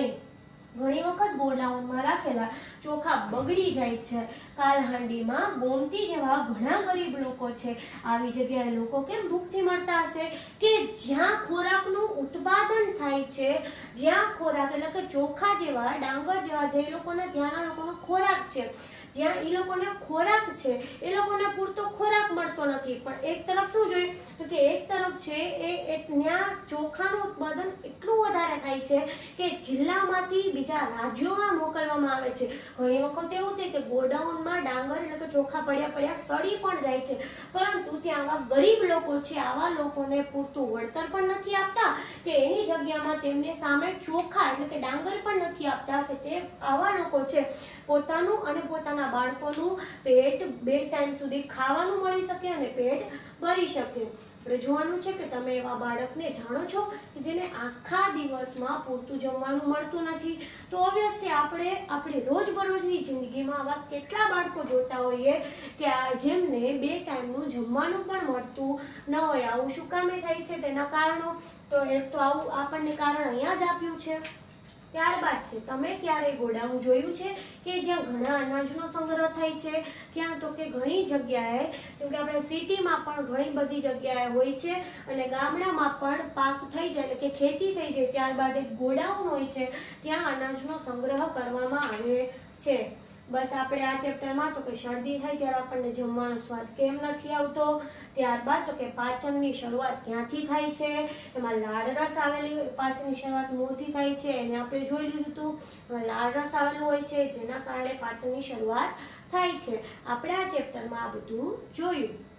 ઘણી વખત ગોડાઉનમાં રાખેલા ચોખા બગડી જાય છે. કાલહાંડીમાં ગોમતી જેવા ઘણા ગરીબ લોકો છે. આવી જગ્યાએ લોકો કેમ ભૂખથી મરતા હશે? કે જ્યાં ખોરાકનું ઉત્પાદન થાય છે, જ્યાં ખોરાક એટલે કે ચોખા જેવા, ડાંગર જેવા જે લોકોના ત્યાંના લોકોનો ખોરાક છે, જ્યાં એ લોકોને ખોરાક છે એ લોકોને પૂરતો ખોરાક મળતો નથી. પણ એક તરફ શું જોઈએ તો કે એક તરફ છે એ ત્યાં ચોખાનું ઉત્પાદન એટલું વધારે થાય છે કે જિલ્લામાંથી બીજા રાજ્યોમાં મોકલવામાં આવે છે. ઘણી વખત એવું થાય કે ગોડાઉનમાં ડાંગર એટલે કે ચોખા પડ્યા પડ્યા સડી પણ જાય છે, પરંતુ ત્યાં આવા ગરીબ લોકો છે, આવા લોકોને પૂરતું વળતર પણ નથી આપતા કે એની જગ્યામાં તેમને સામે ચોખા એટલે કે ડાંગર પણ નથી આપતા કે તે આવા લોકો છે પોતાનું અને પોતાના બાળકોનું પેટ બે ટાઈમ સુધી ખાવાનું મળી શકે અને પેટ ભરી શકે. આપણે જોવાનું છે કે તમે એવા બાળકને જાણો છો કે જેને આખા દિવસમાં પૂરતું જમવાનું મળતું નથી. તો ઓબ્વિયસલી આપણે આપણી રોજબરોજની જિંદગીમાં આવા કેટલા બાળકો જોતા હોઈએ કે આ જેમને બે ટાઈમનું જમવાનું પણ મળતું ન હોય. આવું શું કામે થાય છે? તેના કારણો તો એક તો આવું આપણને કારણ અહીંયા જ આપ્યું છે ત્યારબાદ છે તમે ક્યારેય ગોડાઉન જોયું છે કે જ્યાં ઘણા અનાજનો સંગ્રહ થાય છે? ક્યાં તો કે ઘણી જગ્યાએ, જેમ કે આપણે સિટીમાં પણ ઘણી બધી જગ્યાએ હોય છે અને ગામડામાં પણ પાક થઈ જાય એટલે કે ખેતી થઈ જાય ત્યારબાદ એક ગોડાઉન હોય છે, ત્યાં અનાજનો સંગ્રહ કરવામાં આવે છે. બસ આપણે આ ચેપ્ટરમાં તો કે શરદી થાય ત્યારે આપણને જમવાનો સ્વાદ કેમ નથી આવતો, ત્યારબાદ તો કે પાચનની શરૂઆત ક્યાંથી થાય છે, એમાં લાળ રસ આવેલી, પાચનની શરૂઆત મોંથી થાય છે એને આપણે જોઈ લીધું હતું. એમાં લાળ રસ આવેલું હોય છે જેના કારણે પાચનની શરૂઆત થાય છે. આપણે આ ચેપ્ટરમાં આ બધું જોયું.